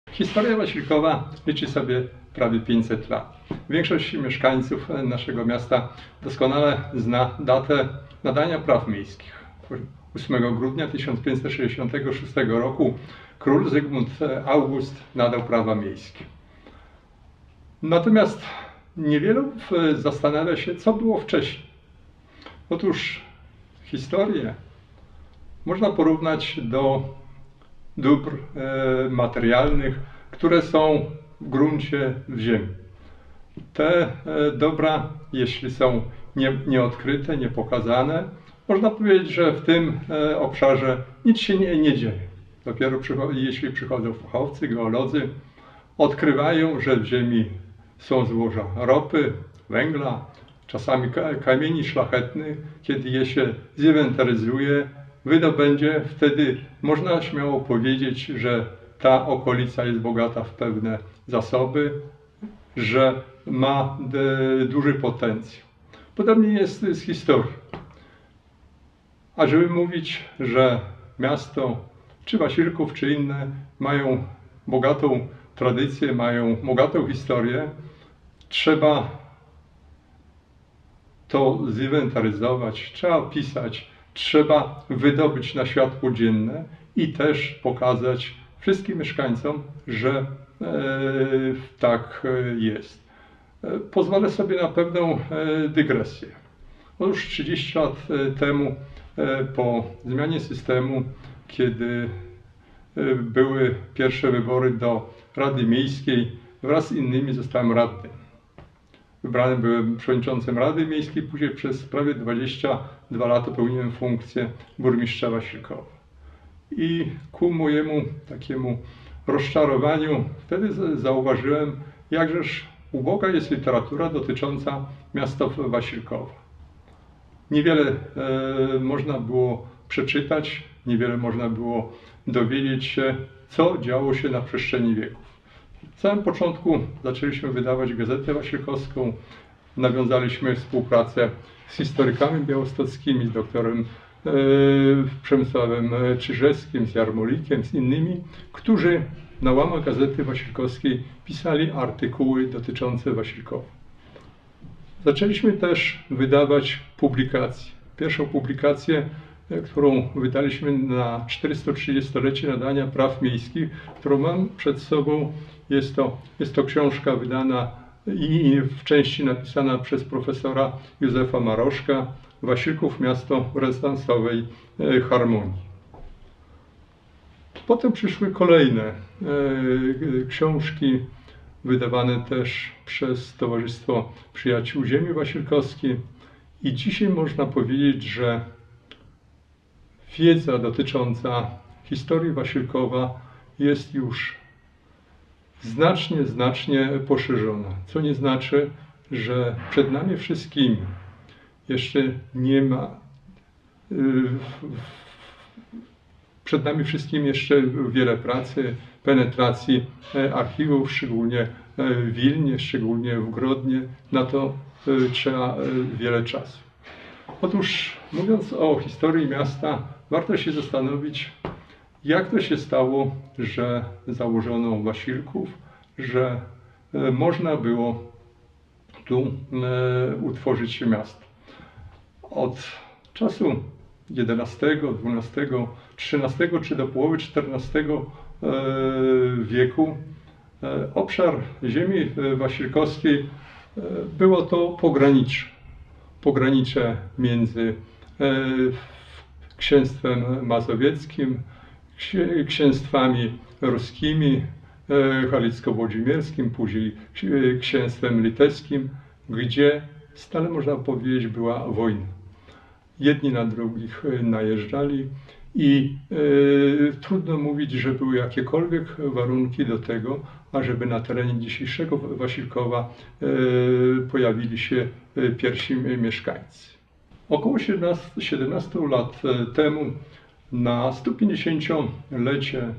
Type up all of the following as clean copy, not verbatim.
Historia Wasilkowa liczy sobie prawie 500 lat. Większość mieszkańców naszego miasta doskonale zna datę nadania praw miejskich. 8 grudnia 1566 roku król Zygmunt August nadał prawa miejskie. Natomiast niewielu zastanawia się, co było wcześniej. Otóż historię można porównać do dóbr materialnych, które są w gruncie, w ziemi. Te dobra, jeśli są nieodkryte, niepokazane, można powiedzieć, że w tym obszarze nic się nie dzieje. Dopiero jeśli przychodzą fachowcy, geolodzy, odkrywają, że w ziemi są złoża ropy, węgla, czasami kamieni szlachetnych. Kiedy je się zinwentaryzuje, wydobędzie, wtedy można śmiało powiedzieć, że ta okolica jest bogata w pewne zasoby, że ma duży potencjał. Podobnie jest z historią. A żeby mówić, że miasto, czy Wasilków, czy inne mają bogatą tradycję, mają bogatą historię, trzeba to zinwentaryzować, trzeba opisać, trzeba wydobyć na światło dzienne i też pokazać wszystkim mieszkańcom, że tak jest. Pozwolę sobie na pewną dygresję. Otóż 30 lat temu, po zmianie systemu, kiedy były pierwsze wybory do Rady Miejskiej, wraz z innymi zostałem radnym. Wybrany byłem przewodniczącym Rady Miejskiej, później przez prawie 22 lata pełniłem funkcję burmistrza Wasilkowa. I ku mojemu takiemu rozczarowaniu wtedy zauważyłem, jakżeż uboga jest literatura dotycząca miasta Wasilkowa. Niewiele można było przeczytać, niewiele można było dowiedzieć się, co działo się na przestrzeni wieków. W samym początku zaczęliśmy wydawać Gazetę Wasilkowską, nawiązaliśmy współpracę z historykami białostockimi, z doktorem Przemysławem Czyżewskim, z Jarmolikiem, z innymi, którzy na łamach Gazety Wasilkowskiej pisali artykuły dotyczące Wasilkowa. Zaczęliśmy też wydawać publikacje. Pierwszą publikację, którą wydaliśmy na 430-lecie nadania praw miejskich, którą mam przed sobą, jest to książka wydana i w części napisana przez profesora Józefa Maroszka, Wasilków, miasto w renesansowej harmonii. Potem przyszły kolejne książki, wydawane też przez Towarzystwo Przyjaciół Ziemi Wasilkowskiej. I dzisiaj można powiedzieć, że wiedza dotycząca historii Wasilkowa jest już znacznie poszerzona. Co nie znaczy, że przed nami wszystkimi jeszcze nie ma, przed nami wszystkim jeszcze wiele pracy, penetracji archiwów, szczególnie w Wilnie, szczególnie w Grodnie. Na to trzeba wiele czasu. Otóż, mówiąc o historii miasta, warto się zastanowić, jak to się stało, że założono Wasilków, że można było tu utworzyć miasto. Od czasu XI, XII, XIII czy do połowy XIV wieku obszar ziemi wasilkowskiej było to pogranicze między księstwem mazowieckim, księstwami ruskimi, halicko-włodzimierskim, później księstwem litewskim, gdzie stale, można powiedzieć, była wojna. Jedni na drugich najeżdżali i trudno mówić, że były jakiekolwiek warunki do tego, ażeby na terenie dzisiejszego Wasilkowa pojawili się pierwsi mieszkańcy. Około 17 lat temu, na 150-lecie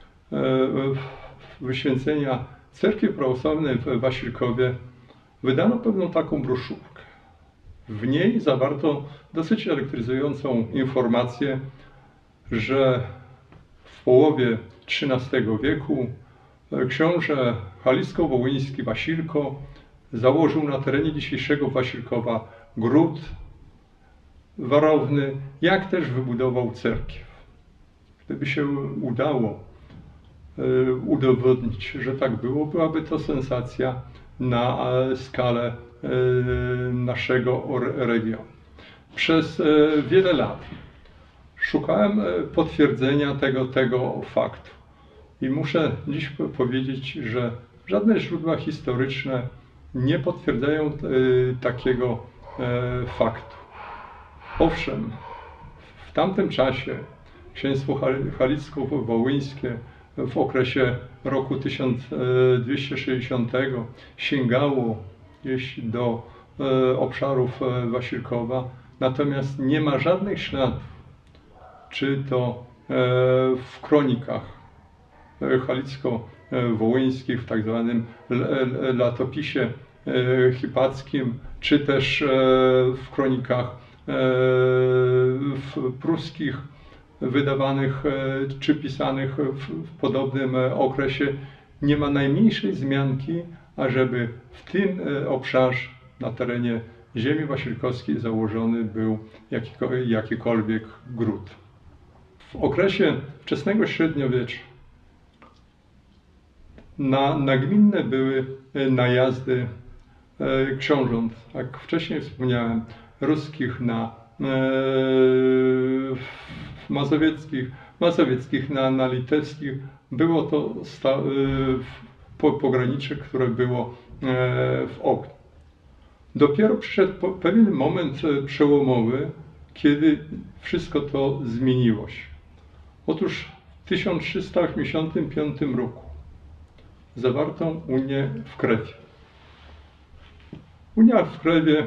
wyświęcenia Cerkwi Prawosławnej w Wasilkowie, wydano pewną taką broszurkę. W niej zawarto dosyć elektryzującą informację, że w połowie XIII wieku książę halicko-wołyński Wasilko założył na terenie dzisiejszego Wasilkowa gród warowny, jak też wybudował cerkiew. Gdyby się udało udowodnić, że tak było, byłaby to sensacja na skalę naszego regionu. Przez wiele lat szukałem potwierdzenia tego faktu i muszę dziś powiedzieć, że żadne źródła historyczne nie potwierdzają takiego faktu. Owszem, w tamtym czasie księstwo halicko-wołyńskie w okresie roku 1260 sięgało gdzieś do obszarów Wasilkowa, natomiast nie ma żadnych śladów, czy to w kronikach halicko-wołyńskich, w tak zwanym latopisie hipackim, czy też w kronikach pruskich wydawanych czy pisanych w podobnym okresie, nie ma najmniejszej wzmianki, ażeby w tym obszarze na terenie ziemi wasilkowskiej założony był jakikolwiek gród. W okresie wczesnego średniowiecza nagminne były najazdy książąt, jak wcześniej wspomniałem, ruskich mazowieckich na litewskich. Było to pogranicze, które było w ogniu. Dopiero przyszedł pewien moment przełomowy, kiedy wszystko to zmieniło się. Otóż w 1385 roku zawarto Unię w Krewie. Unia w Krewie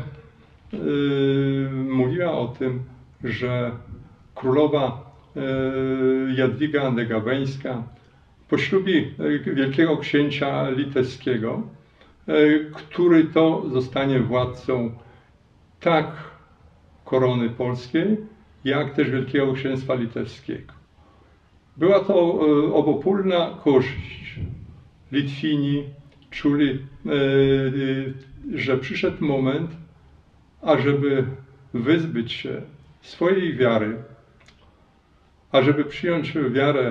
mówiła o tym, że królowa Jadwiga Andegaweńska poślubi wielkiego księcia litewskiego, który to zostanie władcą tak korony polskiej, jak też Wielkiego Księstwa Litewskiego. Była to obopólna korzyść. Litwini czuli, że przyszedł moment, ażeby wyzbyć się swojej wiary, ażeby przyjąć wiarę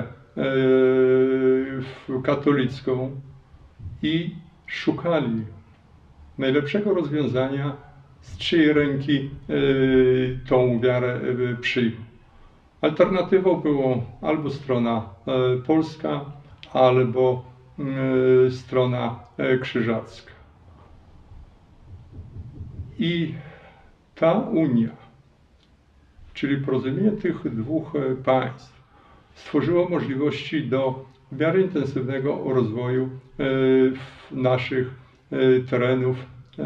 katolicką i szukali najlepszego rozwiązania, z czyjej ręki tą wiarę przyjmą. Alternatywą było albo strona polska, albo strona krzyżacka. I ta unia, czyli porozumienie tych dwóch państw, stworzyło możliwości do w miarę intensywnego rozwoju naszych terenów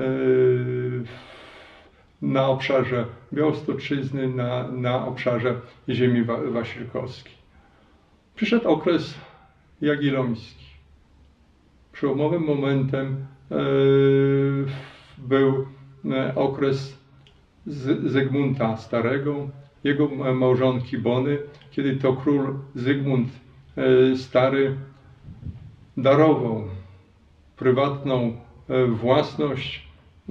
na obszarze Białostoczyzny, na obszarze ziemi wasilkowskiej. Przyszedł okres jagielloński. Przełomowym momentem był okres Zygmunta Starego, jego małżonki Bony, kiedy to król Zygmunt Stary darował prywatną własność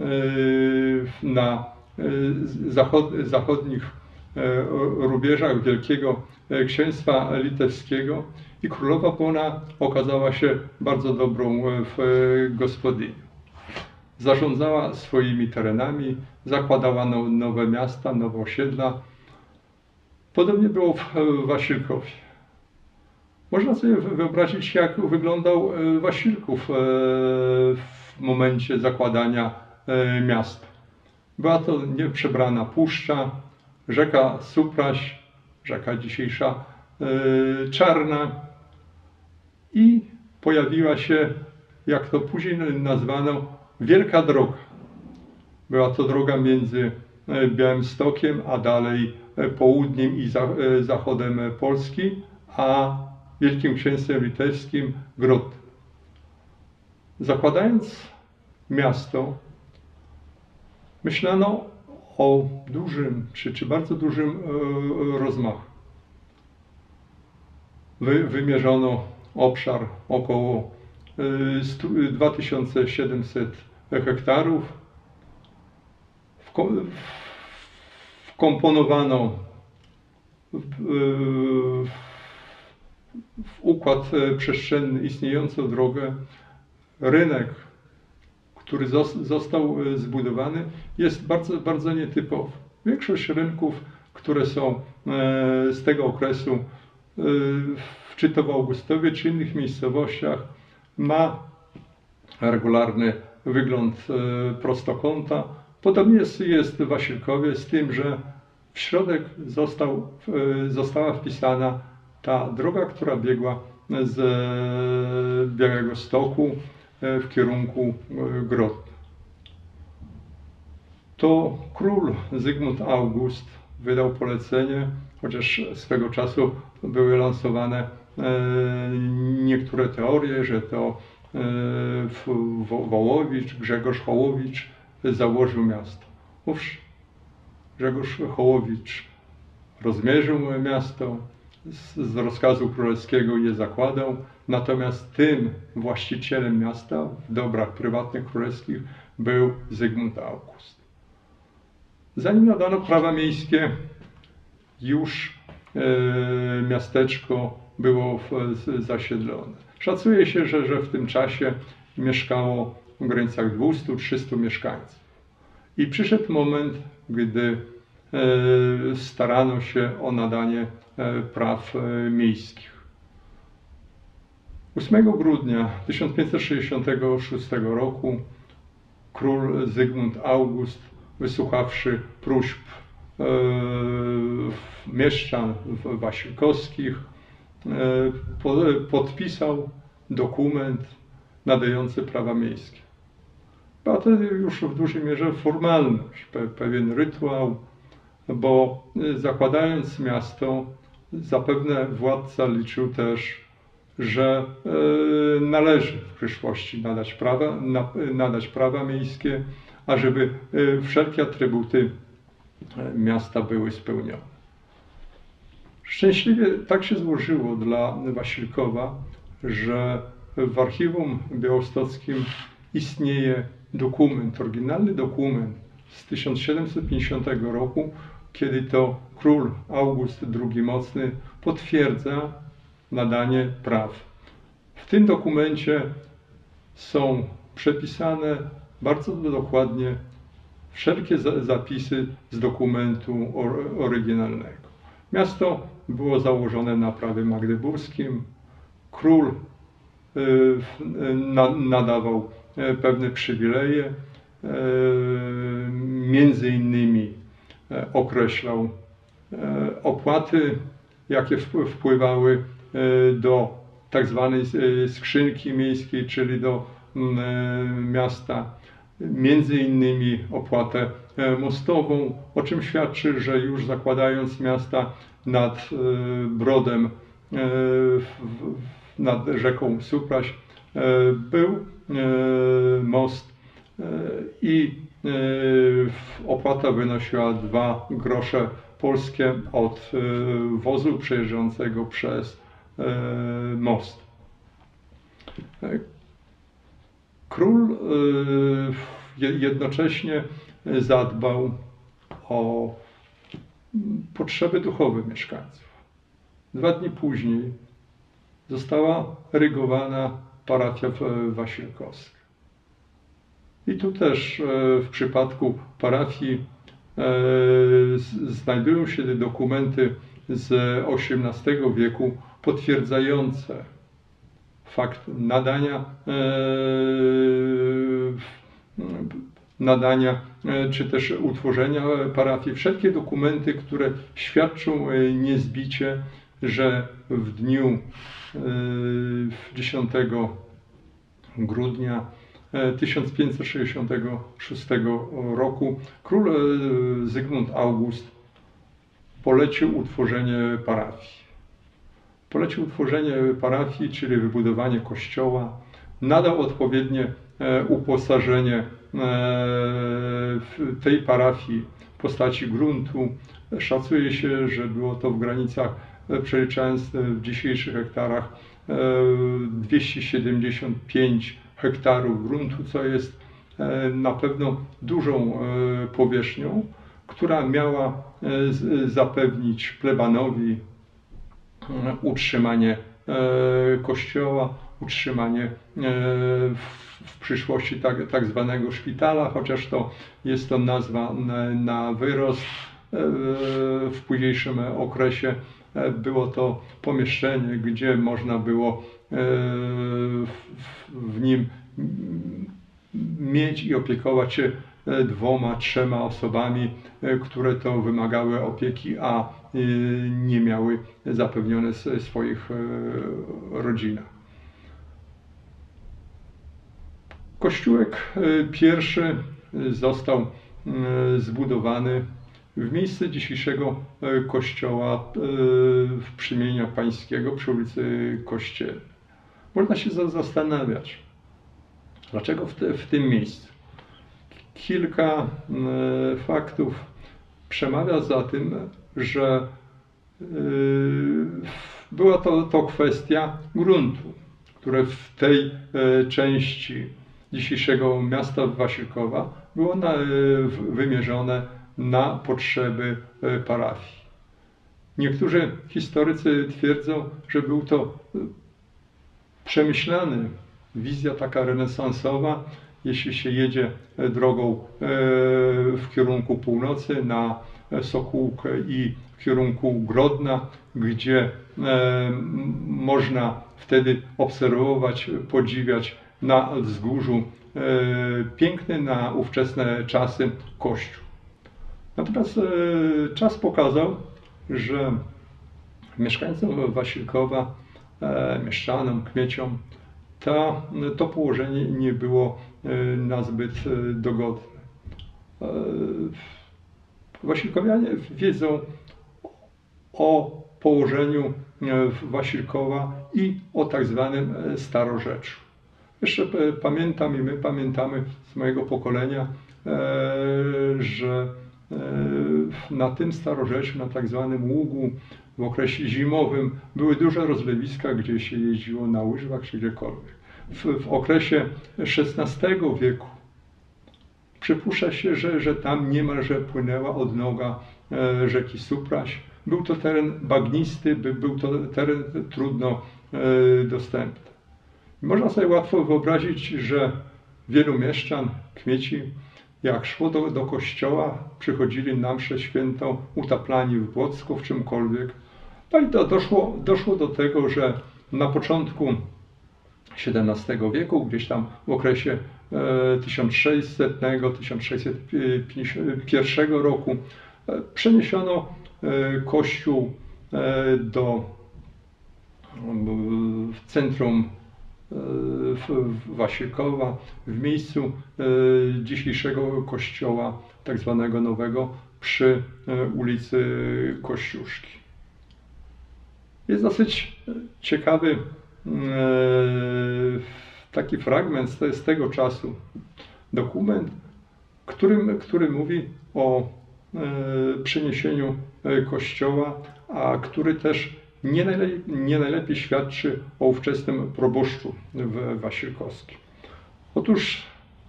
na zachodnich rubieżach Wielkiego Księstwa Litewskiego i królowa Bona okazała się bardzo dobrą gospodynią. Zarządzała swoimi terenami, zakładała nowe miasta, nowe osiedla. Podobnie było w Wasilkowie. Można sobie wyobrazić, jak wyglądał Wasilków w momencie zakładania miasta. Była to nieprzebrana puszcza, rzeka Supraś, rzeka dzisiejsza Czarna i pojawiła się, jak to później nazwano, Wielka Droga. Była to droga między Białymstokiem, a dalej południem i zachodem Polski, a Wielkim Księstwem Litewskim Grodnem. Zakładając miasto, myślano o dużym, czy bardzo dużym rozmachu. Wymierzono obszar około 2700 hektarów. Wkomponowano w układ przestrzenny istniejącą drogę. Rynek, który został zbudowany, jest bardzo, bardzo nietypowy. Większość rynków, które są z tego okresu, czy to w Augustowie, czy innych miejscowościach, ma regularny wygląd prostokąta. Podobnie jest w Wasilkowie, z tym, że w środek została wpisana ta droga, która biegła z Białegostoku w kierunku Grodna. To król Zygmunt August wydał polecenie, chociaż swego czasu były lansowane niektóre teorie, że to Wołowicz, Grzegorz Hołowicz założył miasto. Owszem, Grzegorz Hołowicz rozmierzył miasto, z rozkazu królewskiego je zakładał, natomiast tym właścicielem miasta w dobrach prywatnych królewskich był Zygmunt August. Zanim nadano prawa miejskie, już miasteczko było zasiedlone. Szacuje się, że w tym czasie mieszkało w granicach 200-300 mieszkańców. I przyszedł moment, gdy starano się o nadanie praw miejskich. 8 grudnia 1566 roku król Zygmunt August, wysłuchawszy próśb mieszczan wasilkowskich, podpisał dokument nadający prawa miejskie. Była to już w dużej mierze formalność, pewien rytuał, bo zakładając miasto, zapewne władca liczył też, że należy w przyszłości nadać prawa miejskie, ażeby wszelkie atrybuty miasta były spełnione. Szczęśliwie tak się złożyło dla Wasilkowa, że w archiwum białostockim istnieje dokument, oryginalny dokument z 1750 roku, kiedy to król August II Mocny potwierdza nadanie praw. W tym dokumencie są przepisane bardzo dokładnie wszelkie zapisy z dokumentu oryginalnego. Miasto było założone na prawie magdeburskim. Król nadawał pewne przywileje, między innymi określał opłaty, jakie wpływały do tak zwanej skrzynki miejskiej, czyli do miasta, między innymi opłatę mostową, o czym świadczy, że już zakładając miasta nad Brodem, nad rzeką Supraś, był most i opłata wynosiła 2 grosze polskie od wozu przejeżdżającego przez most. Król jednocześnie zadbał o potrzeby duchowe mieszkańców. 2 dni później została erygowana parafia wasilkowska. I tu też w przypadku parafii znajdują się znajdują z XVIII wieku potwierdzające fakt nadania czy też utworzenia parafii. Wszelkie dokumenty, które świadczą niezbicie, że w dniu 10 grudnia 1566 roku król Zygmunt August polecił utworzenie parafii. Polecił utworzenie parafii, czyli wybudowanie kościoła, nadał odpowiednie uposażenie tej parafii w postaci gruntu. Szacuje się, że było to w granicach, przeliczając w dzisiejszych hektarach, 275 hektarów gruntu, co jest na pewno dużą powierzchnią, która miała zapewnić plebanowi utrzymanie kościoła, utrzymanie w przyszłości tak zwanego szpitala, chociaż to jest to nazwa na wyrost. W późniejszym okresie było to pomieszczenie, gdzie można było w nim mieć i opiekować się 2, 3 osobami, które to wymagały opieki, a nie miały zapewnione swoich rodzinach. Kościółek pierwszy został zbudowany w miejsce dzisiejszego kościoła Przemienia Pańskiego przy ulicy Kościelnej. Można się zastanawiać, dlaczego w tym miejscu. Kilka faktów przemawia za tym, że była to kwestia gruntu, które w tej części dzisiejszego miasta Wasilkowa było wymierzone na potrzeby parafii. Niektórzy historycy twierdzą, że był to przemyślany, wizja taka renesansowa, jeśli się jedzie drogą w kierunku północy na Sokółkę i w kierunku Grodna, gdzie można wtedy obserwować, podziwiać na wzgórzu piękny na ówczesne czasy kościół. Natomiast czas pokazał, że mieszkańcom Wasilkowa, mieszczanom, kmieciom, to położenie nie było nazbyt dogodne. Wasilkowianie wiedzą o położeniu Wasilkowa i o tak zwanym Starorzeczu. Jeszcze pamiętam i my pamiętamy z mojego pokolenia, że na tym Starorzeczu, na tak zwanym Ługu, w okresie zimowym były duże rozlewiska, gdzie się jeździło na łyżwach czy gdziekolwiek. W okresie XVI wieku przypuszcza się, że tam niemalże płynęła odnoga rzeki Supraś. Był to teren bagnisty, był to teren trudno dostępny. Można sobie łatwo wyobrazić, że wielu mieszczan, kmieci, jak szło do kościoła, przychodzili na mszę świętą utaplani w błocku, w czymkolwiek. No i to doszło do tego, że na początku XVII wieku, gdzieś tam w okresie 1600-1651 roku, przeniesiono kościół w centrum Wasilkowa, w miejscu dzisiejszego kościoła, tak zwanego nowego, przy ulicy Kościuszki. Jest dosyć ciekawy taki fragment z tego czasu, dokument, który mówi o przeniesieniu kościoła, a który też nie najlepiej świadczy o ówczesnym proboszczu wasilkowskim. Otóż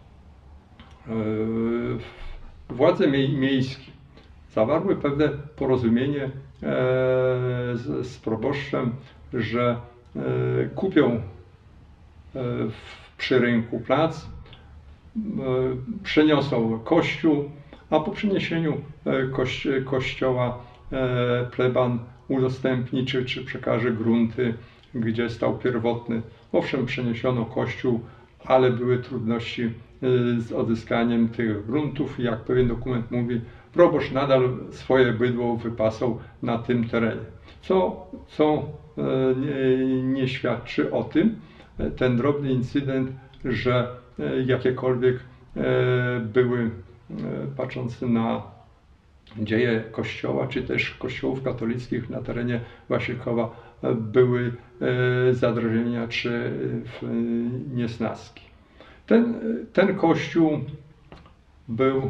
władze miejskie zawarły pewne porozumienie z proboszczem, że kupią przy rynku plac, przeniosą kościół, a po przeniesieniu kościoła pleban udostępni czy przekaże grunty, gdzie stał pierwotny. Owszem, przeniesiono kościół, ale były trudności z odzyskaniem tych gruntów. Jak pewien dokument mówi, proboszcz nadal swoje bydło wypasał na tym terenie. Co nie świadczy o tym, ten drobny incydent, że jakiekolwiek były, patrząc na dzieje Kościoła, czy też kościołów katolickich na terenie Wasilkowa, były zadrażnienia czy niesnaski. Ten kościół był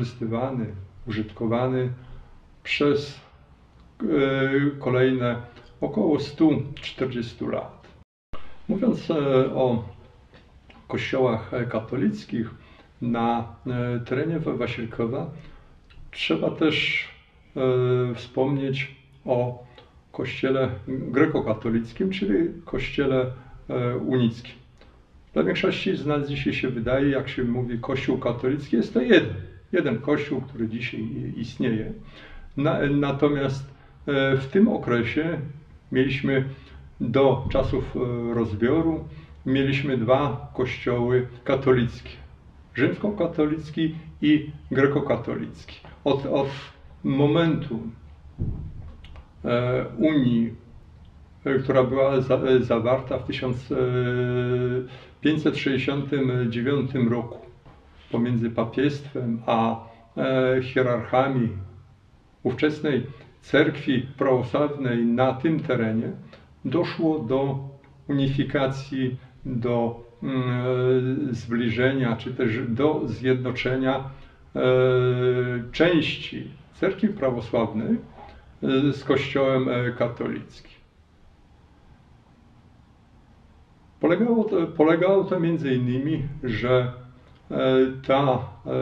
wykorzystywany, użytkowany przez kolejne około 140 lat. Mówiąc o kościołach katolickich na terenie Wasilkowa, trzeba też wspomnieć o kościele grekokatolickim, czyli kościele unickim. Dla większości z nas dzisiaj się wydaje, jak się mówi kościół katolicki, jest to jeden kościół, który dzisiaj istnieje. Natomiast w tym okresie mieliśmy do czasów rozbioru mieliśmy dwa kościoły katolickie. Rzymskokatolicki i grekokatolicki. Od momentu Unii, która była zawarta w 1569 roku pomiędzy papiestwem a hierarchami ówczesnej cerkwi prawosławnej na tym terenie, doszło do unifikacji, do zbliżenia, czy też do zjednoczenia części cerkwi prawosławnej z Kościołem katolickim. Polegało to między innymi, że ta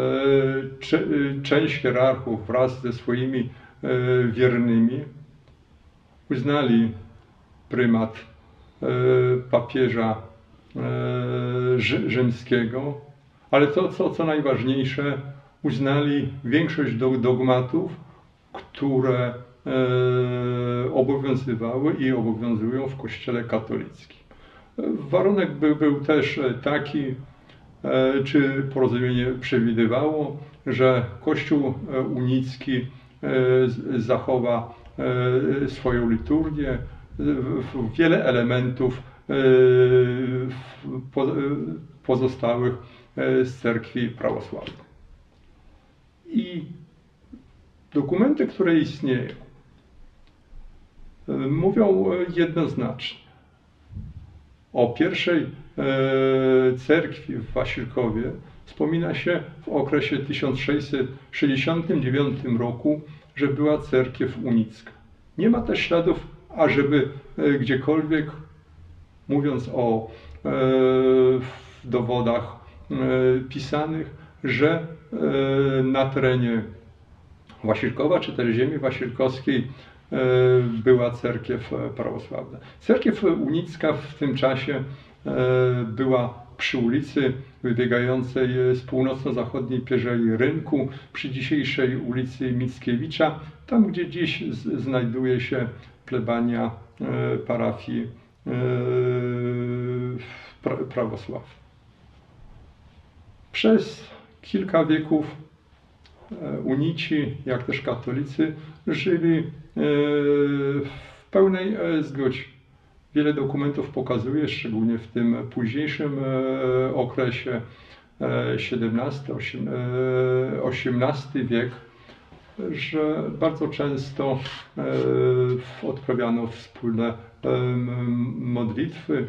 część hierarchów wraz ze swoimi wiernymi uznali prymat papieża rzymskiego, ale to, co najważniejsze, uznali większość dogmatów, które obowiązywały i obowiązują w Kościele katolickim. Warunek był też taki, czy porozumienie przewidywało, że Kościół unicki zachowa swoją liturgię, wiele elementów pozostałych z cerkwi prawosławnej. I dokumenty, które istnieją, mówią jednoznacznie o pierwszej cerkwi w Wasilkowie. Wspomina się w okresie 1669 roku, że była cerkiew unicka. Nie ma też śladów, ażeby gdziekolwiek, mówiąc o dowodach pisanych, że na terenie Wasilkowa, czy też ziemi wasilkowskiej była cerkiew prawosławna. Cerkiew unicka w tym czasie była przy ulicy wybiegającej z północno-zachodniej pierzei Rynku, przy dzisiejszej ulicy Mickiewicza, tam gdzie dziś znajduje się plebania parafii prawosławnej. Przez kilka wieków unici, jak też katolicy, żyli w pełnej zgodzie. Wiele dokumentów pokazuje, szczególnie w tym późniejszym okresie XVII-XVIII wiek, że bardzo często odprawiano wspólne modlitwy.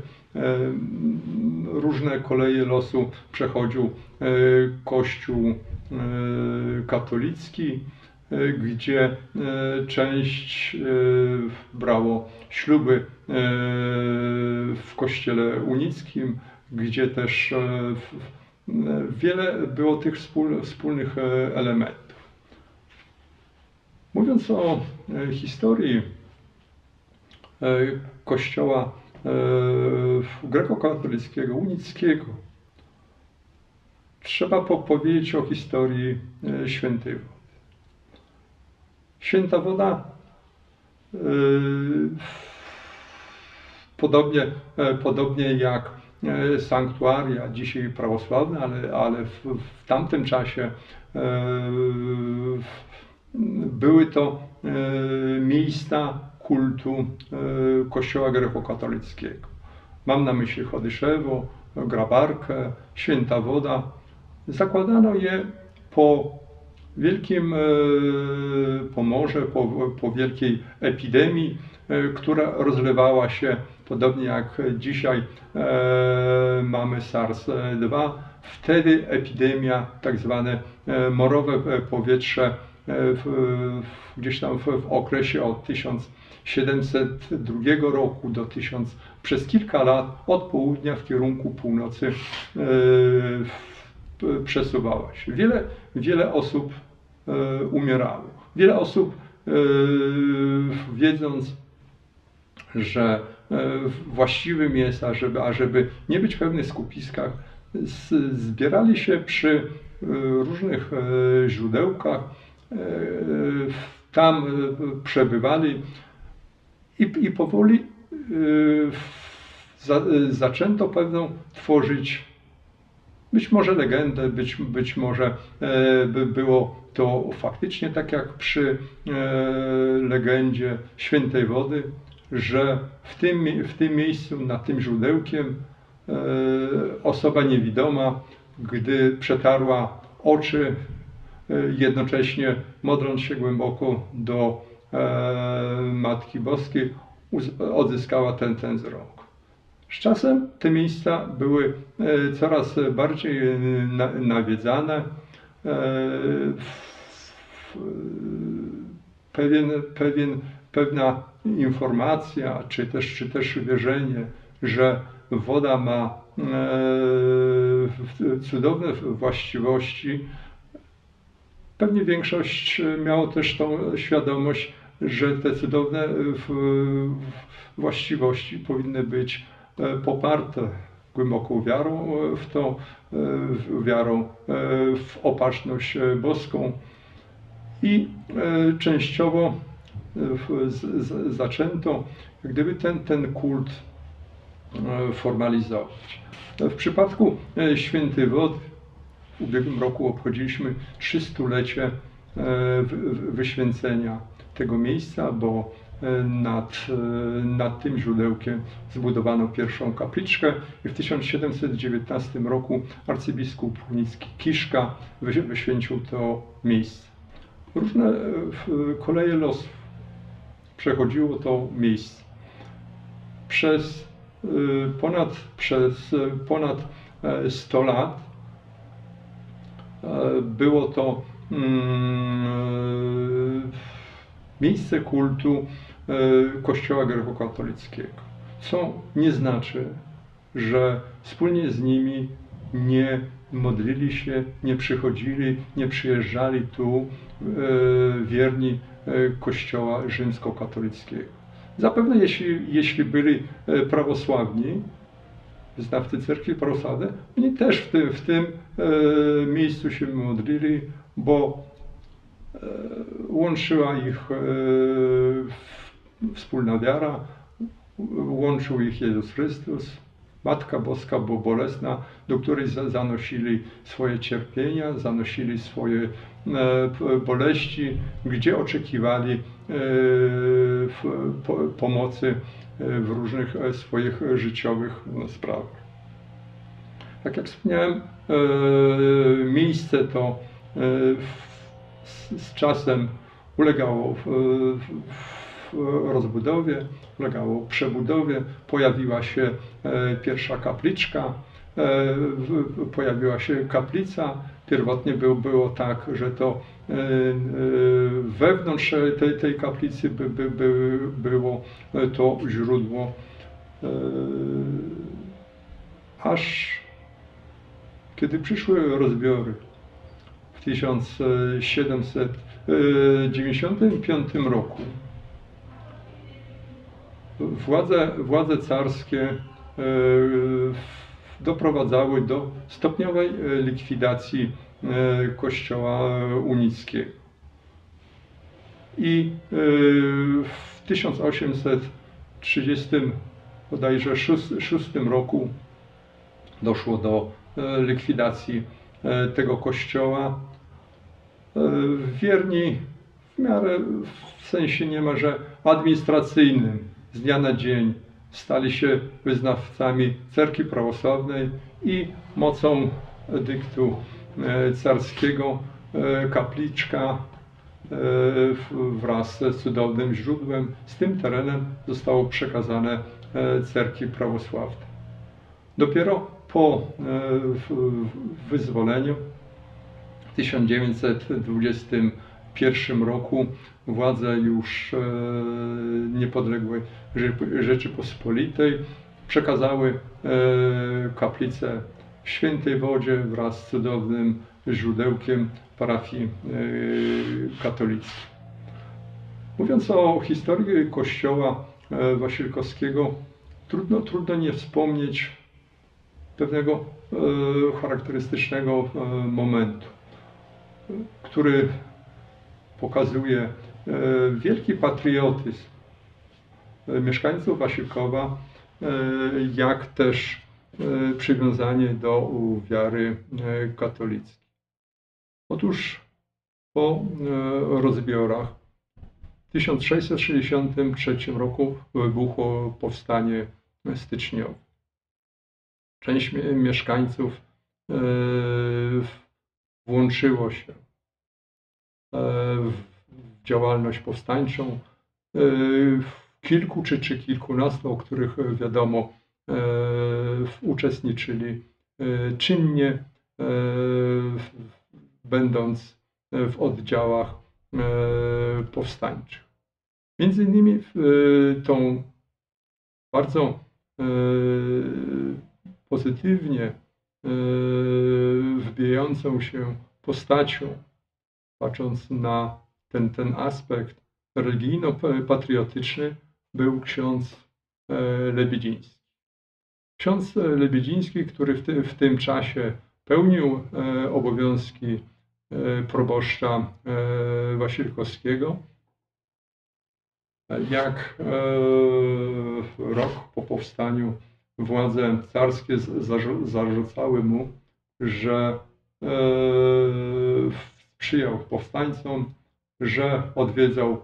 Różne koleje losu przechodził Kościół katolicki, gdzie część brało śluby w Kościele unickim, gdzie też wiele było tych wspólnych elementów. Mówiąc o historii Kościoła grekokatolickiego, unickiego, trzeba powiedzieć o historii Świętej Wody. Święta Woda, podobnie jak sanktuaria, dzisiaj prawosławne, ale w tamtym czasie były to miejsca kultu Kościoła grekokatolickiego. Mam na myśli Chodyszewo, Grabarkę, Święta Woda. Zakładano je po wielkim pomorze, po wielkiej epidemii, która rozlewała się, podobnie jak dzisiaj mamy SARS-2. Wtedy epidemia, tak zwane morowe powietrze, gdzieś tam w okresie od 1702 roku do przez kilka lat od południa w kierunku północy przesuwała się. Wiele osób umierało. Wiele osób, wiedząc, że właściwym jest, ażeby nie być w pewnych skupiskach, zbierali się przy różnych źródełkach, tam przebywali i powoli zaczęto pewną tworzyć, być może legendę, być może było to faktycznie tak jak przy legendzie Świętej Wody, że w tym miejscu, nad tym źródełkiem, osoba niewidoma, gdy przetarła oczy, jednocześnie modląc się głęboko do Matki Boskiej, odzyskała ten wzrok. Z czasem te miejsca były coraz bardziej nawiedzane. Pewna informacja, czy też wierzenie, że woda ma cudowne właściwości. Pewnie większość miało też tą świadomość, że te cudowne właściwości powinny być poparte głęboką wiarą w to, wiarą w opatrzność boską i częściowo zaczęto jak gdyby ten kult formalizować. W przypadku Świętej Wody w ubiegłym roku obchodziliśmy 300-lecie wyświęcenia tego miejsca, bo nad tym źródełkiem zbudowano pierwszą kapliczkę i w 1719 roku arcybiskup unicki Kiszka wyświęcił to miejsce. Różne koleje losów przechodziło to miejsce. Przez ponad 100 lat było to miejsce kultu Kościoła grekokatolickiego, co nie znaczy, że wspólnie z nimi nie modlili się, nie przychodzili, nie przyjeżdżali tu wierni Kościoła rzymskokatolickiego. Zapewne jeśli byli prawosławni, wyznawcy cerkwi prawosławnej, oni też w tym miejscu się modlili, bo łączyła ich wspólna wiara, łączył ich Jezus Chrystus, Matka Boska Bolesna, do której zanosili swoje cierpienia, zanosili swoje boleści, gdzie oczekiwali pomocy w różnych swoich życiowych sprawach. Tak jak wspomniałem, miejsce to z czasem ulegało rozbudowie, ulegało przebudowie, pojawiła się pierwsza kapliczka, pojawiła się kaplica. Pierwotnie było tak, że to wewnątrz tej kaplicy było to źródło, aż kiedy przyszły rozbiory w 1795 roku, władze carskie doprowadzały do stopniowej likwidacji Kościoła unickiego. I w 1836 roku doszło do likwidacji tego kościoła. Wierni w miarę w sensie niemalże administracyjnym z dnia na dzień stali się wyznawcami cerkwi prawosławnej i mocą edyktu carskiego kapliczka wraz z cudownym źródłem z tym terenem zostało przekazane cerkwi prawosławnej. Dopiero po wyzwoleniu w 1920 1991 roku władze już niepodległej Rzeczypospolitej przekazały kaplicę w Świętej Wodzie wraz z cudownym źródełkiem parafii katolickiej. Mówiąc o historii kościoła wasilkowskiego, trudno nie wspomnieć pewnego charakterystycznego momentu, który pokazuje wielki patriotyzm mieszkańców Wasilkowa, jak też przywiązanie do wiary katolickiej. Otóż po rozbiorach w 1663 roku wybuchło powstanie styczniowe. Część mieszkańców włączyło się w działalność powstańczą. Kilku czy kilkunastu, o których wiadomo, uczestniczyli czynnie, będąc w oddziałach powstańczych. Między innymi tą bardzo pozytywnie wbijającą się postacią, patrząc na ten aspekt religijno-patriotyczny, był ksiądz Lebidziński. Ksiądz Lebidziński, który w tym czasie pełnił obowiązki proboszcza wasilkowskiego, jak rok po powstaniu władze carskie zarzucały mu, że sprzyjał powstańcom, że odwiedzał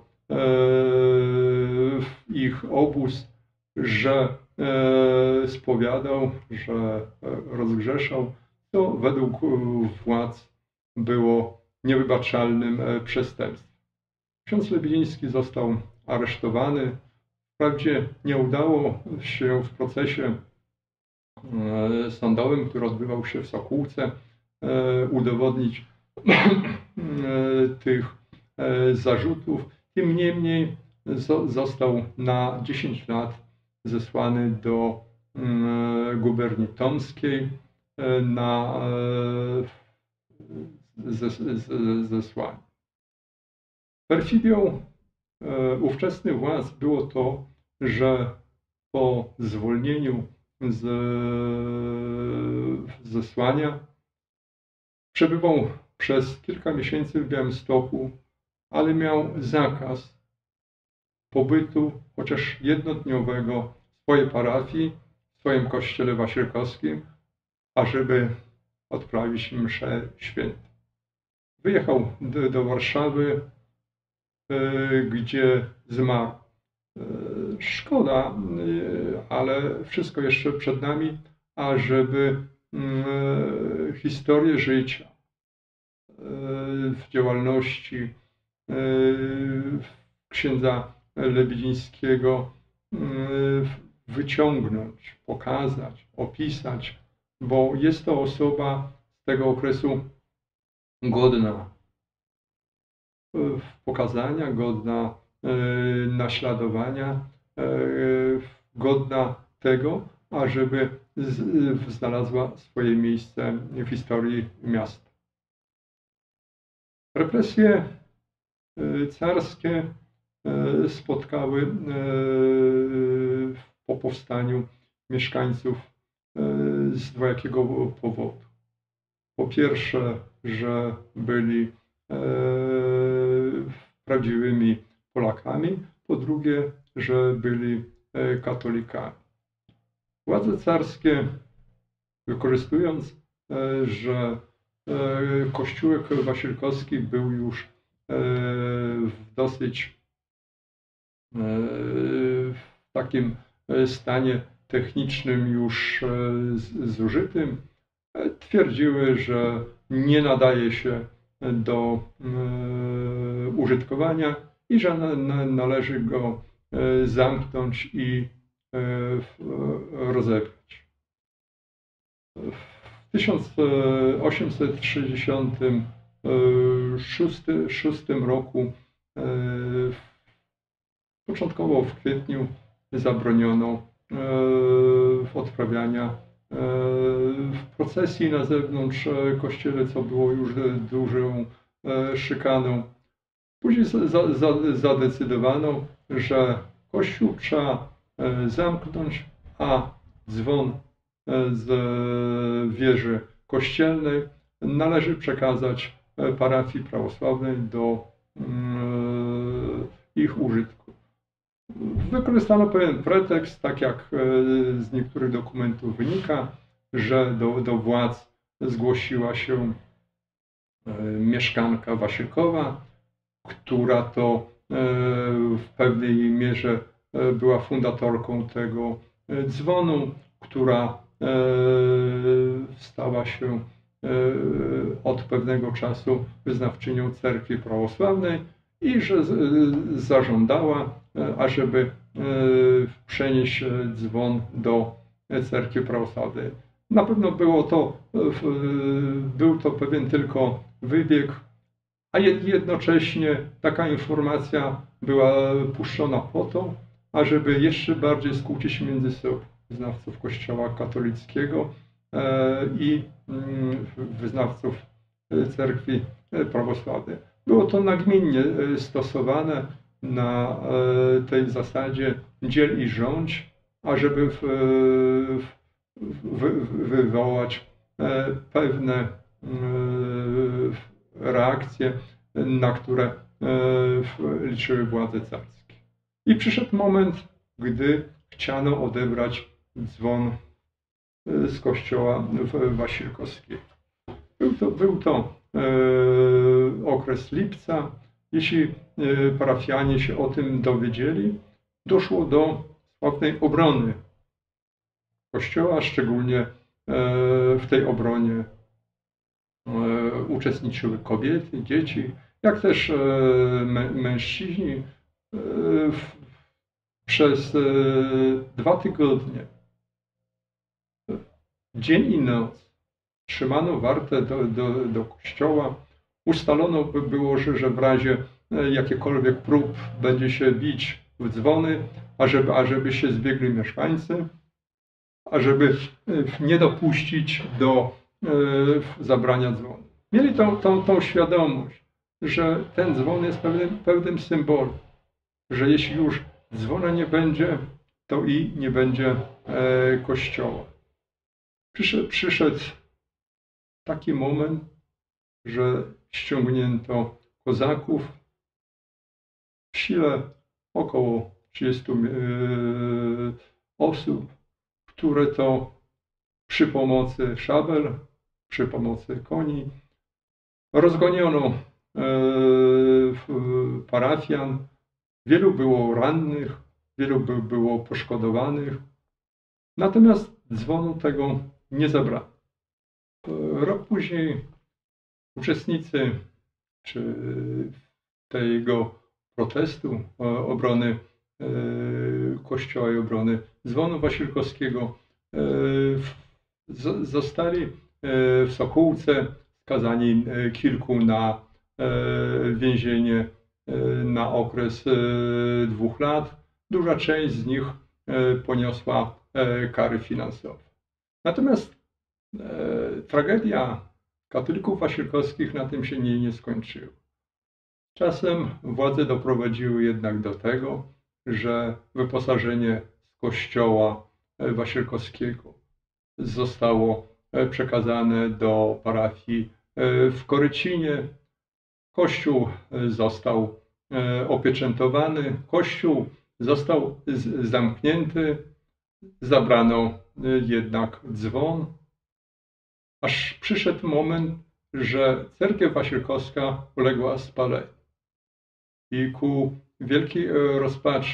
ich obóz, że spowiadał, że rozgrzeszał, co według władz było niewybaczalnym przestępstwem. Ksiądz Lebidziński został aresztowany. Wprawdzie nie udało się w procesie sądowym, który odbywał się w Sokółce, udowodnić tych zarzutów. Tym niemniej został na 10 lat zesłany do guberni tomskiej na zesłanie. Perfidią ówczesnych władz było to, że po zwolnieniu z zesłania przebywał przez kilka miesięcy w Białymstoku, ale miał zakaz pobytu, chociaż jednodniowego, w swojej parafii, w swoim kościele wasilkowskim, ażeby odprawić mszę świętą. Wyjechał do Warszawy, gdzie zmarł. Szkoda, ale wszystko jeszcze przed nami, ażeby historię życia, w działalności księdza Lebidzińskiego wyciągnąć, pokazać, opisać, bo jest to osoba z tego okresu godna pokazania, godna naśladowania, godna tego, ażeby znalazła swoje miejsce w historii miasta. Represje carskie spotkały po powstaniu mieszkańców z dwojakiego powodu. Po pierwsze, że byli prawdziwymi Polakami, po drugie, że byli katolikami. Władze carskie, wykorzystując, że kościółek wasilkowski był już w dosyć w takim stanie technicznym już zużytym, twierdziły, że nie nadaje się do użytkowania i że należy go zamknąć i rozebrać. W 1860 1906 roku, początkowo w kwietniu, zabroniono odprawiania procesji na zewnątrz kościele, co było już dużą szykaną. Później zadecydowano, że kościół trzeba zamknąć, a dzwon z wieży kościelnej należy przekazać parafii prawosławnej do ich użytku. Wykorzystano pewien pretekst, tak jak z niektórych dokumentów wynika, że do władz zgłosiła się mieszkanka Wasilkowa, która to w pewnej mierze była fundatorką tego dzwonu, która stała się od pewnego czasu wyznawczynią cerkwi prawosławnej i że zażądała, ażeby przenieść dzwon do cerkwi prawosławnej. Na pewno był to pewien tylko wybieg, a jednocześnie taka informacja była puszczona po to, ażeby jeszcze bardziej skłócić między sobą wyznawców Kościoła katolickiego i wyznawców cerkwi prawosławnej. Było to nagminnie stosowane na tej zasadzie dziel i rządź, ażeby wywołać pewne reakcje, na które liczyły władze carskie. I przyszedł moment, gdy chciano odebrać dzwon z kościoła wasilkowskiego. Był to okres lipca. Jeśli parafianie się o tym dowiedzieli, doszło do sławnej obrony kościoła, szczególnie w tej obronie uczestniczyły kobiety, dzieci, jak też mężczyźni. Przez 2 tygodnie, dzień i noc, trzymano wartę do kościoła. Ustalono było, że w razie jakichkolwiek prób będzie się bić w dzwony, ażeby się zbiegli mieszkańcy, ażeby nie dopuścić do zabrania dzwonu. Mieli tą świadomość, że ten dzwon jest pewnym symbolem, że jeśli już dzwona nie będzie, to i nie będzie kościoła. Przyszedł taki moment, że ściągnięto kozaków w sile około 30 osób, które to przy pomocy szabel, przy pomocy koni rozgoniono parafian. Wielu było rannych, wielu było poszkodowanych, natomiast dzwonu tego nie zabrano. Rok później uczestnicy tego protestu, obrony kościoła i obrony dzwonu wasilkowskiego zostali w Sokółce skazani kilku na więzienie na okres 2 lat. Duża część z nich poniosła kary finansowe. Natomiast tragedia katolików wasilkowskich na tym się nie skończyła. Czasem władze doprowadziły jednak do tego, że wyposażenie z kościoła wasilkowskiego zostało przekazane do parafii w Korycinie. Kościół został opieczętowany, kościół został zamknięty, zabrano jednak dzwon, aż przyszedł moment, że cerkiew wasilkowska uległa spaleniu. I ku wielkiej rozpaczy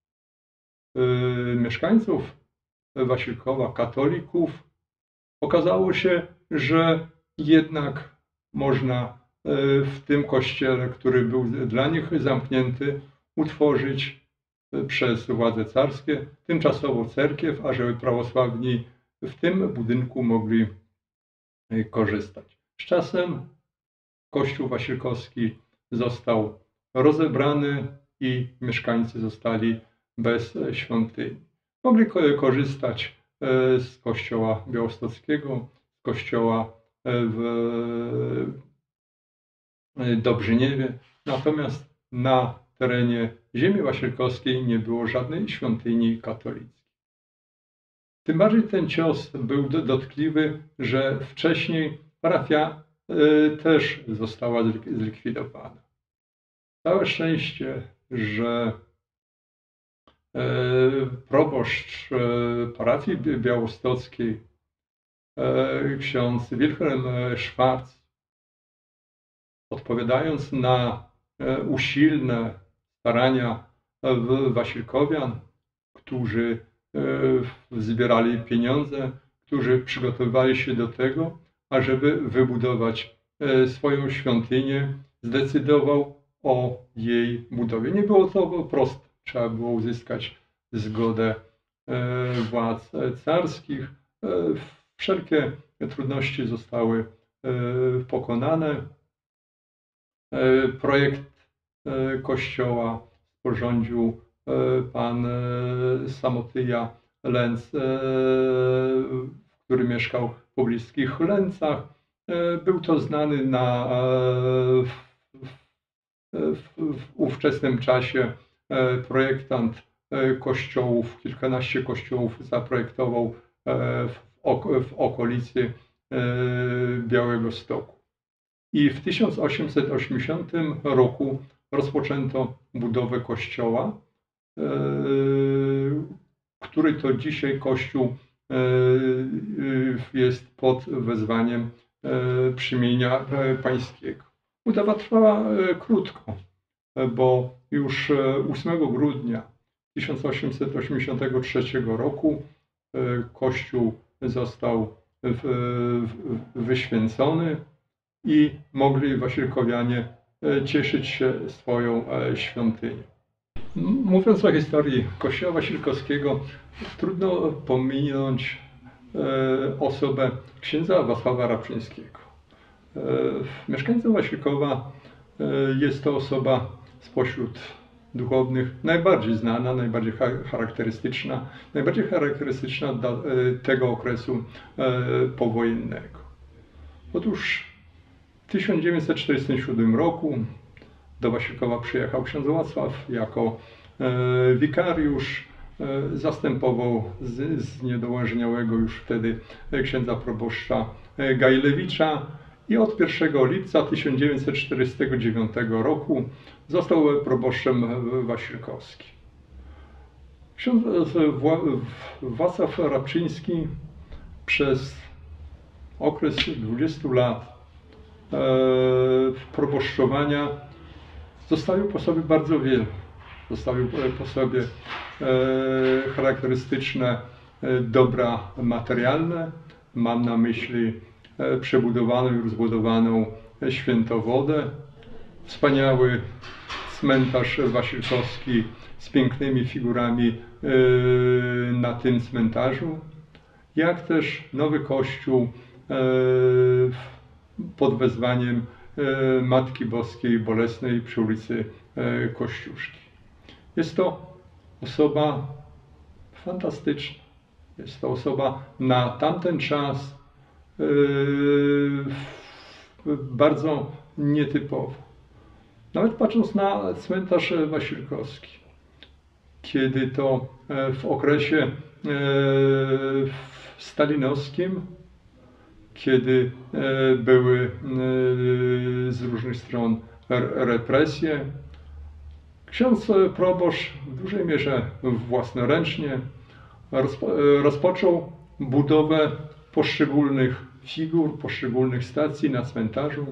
mieszkańców Wasilkowa, katolików, okazało się, że jednak można w tym kościele, który był dla nich zamknięty, utworzyć przez władze carskie tymczasowo cerkiew, ażeby prawosławni w tym budynku mogli korzystać. Z czasem kościół wasilkowski został rozebrany i mieszkańcy zostali bez świątyni. Mogli korzystać z kościoła białostockiego, z kościoła w Dobrzyniewie, natomiast na terenie ziemi wasilkowskiej nie było żadnej świątyni katolickiej. Tym bardziej ten cios był dotkliwy, że wcześniej parafia też została zlikwidowana. Całe szczęście, że proboszcz parafii białostockiej, ksiądz Wilhelm Schwarz, odpowiadając na usilne starania wasilkowian, którzy zbierali pieniądze, którzy przygotowywali się do tego, ażeby wybudować swoją świątynię, zdecydował o jej budowie. Nie było to proste. Trzeba było uzyskać zgodę władz carskich. Wszelkie trudności zostały pokonane. Projekt kościoła sporządził pan Samotyja Lenz, który mieszkał w pobliskich Lęcach. Był to znany w ówczesnym czasie projektant kościołów, kilkanaście kościołów zaprojektował w okolicy Białegostoku. I w 1880 roku rozpoczęto budowę kościoła, który to dzisiaj kościół jest pod wezwaniem Przemienia Pańskiego. Budowa trwała krótko, bo już 8 grudnia 1883 roku kościół został wyświęcony i mogli wasilkowianie cieszyć się swoją świątynią. Mówiąc o historii kościoła wasilkowskiego, trudno pominąć osobę księdza Wacława Rabczyńskiego. Mieszkańcem Wasilkowa jest to osoba spośród duchownych najbardziej znana, najbardziej charakterystyczna dla tego okresu powojennego. Otóż w 1947 roku do Wasilkowa przyjechał ksiądz Wacław jako wikariusz, zastępował zniedołężniałego już wtedy księdza proboszcza Gajlewicza i od 1 lipca 1949 roku został proboszczem wasilkowskim. Ksiądz Wacław Rabczyński przez okres 20 lat proboszczowania zostawił po sobie bardzo wiele. Zostawił po sobie charakterystyczne dobra materialne. Mam na myśli przebudowaną i rozbudowaną Świętowodę, wspaniały cmentarz wasilkowski z pięknymi figurami na tym cmentarzu, jak też nowy kościół pod wezwaniem Matki Boskiej Bolesnej przy ulicy Kościuszki. Jest to osoba fantastyczna. Jest to osoba na tamten czas bardzo nietypowa. Nawet patrząc na cmentarz wasilkowski, kiedy to w okresie stalinowskim, kiedy były z różnych stron represje, ksiądz proboszcz w dużej mierze własnoręcznie rozpoczął budowę poszczególnych figur, poszczególnych stacji na cmentarzu,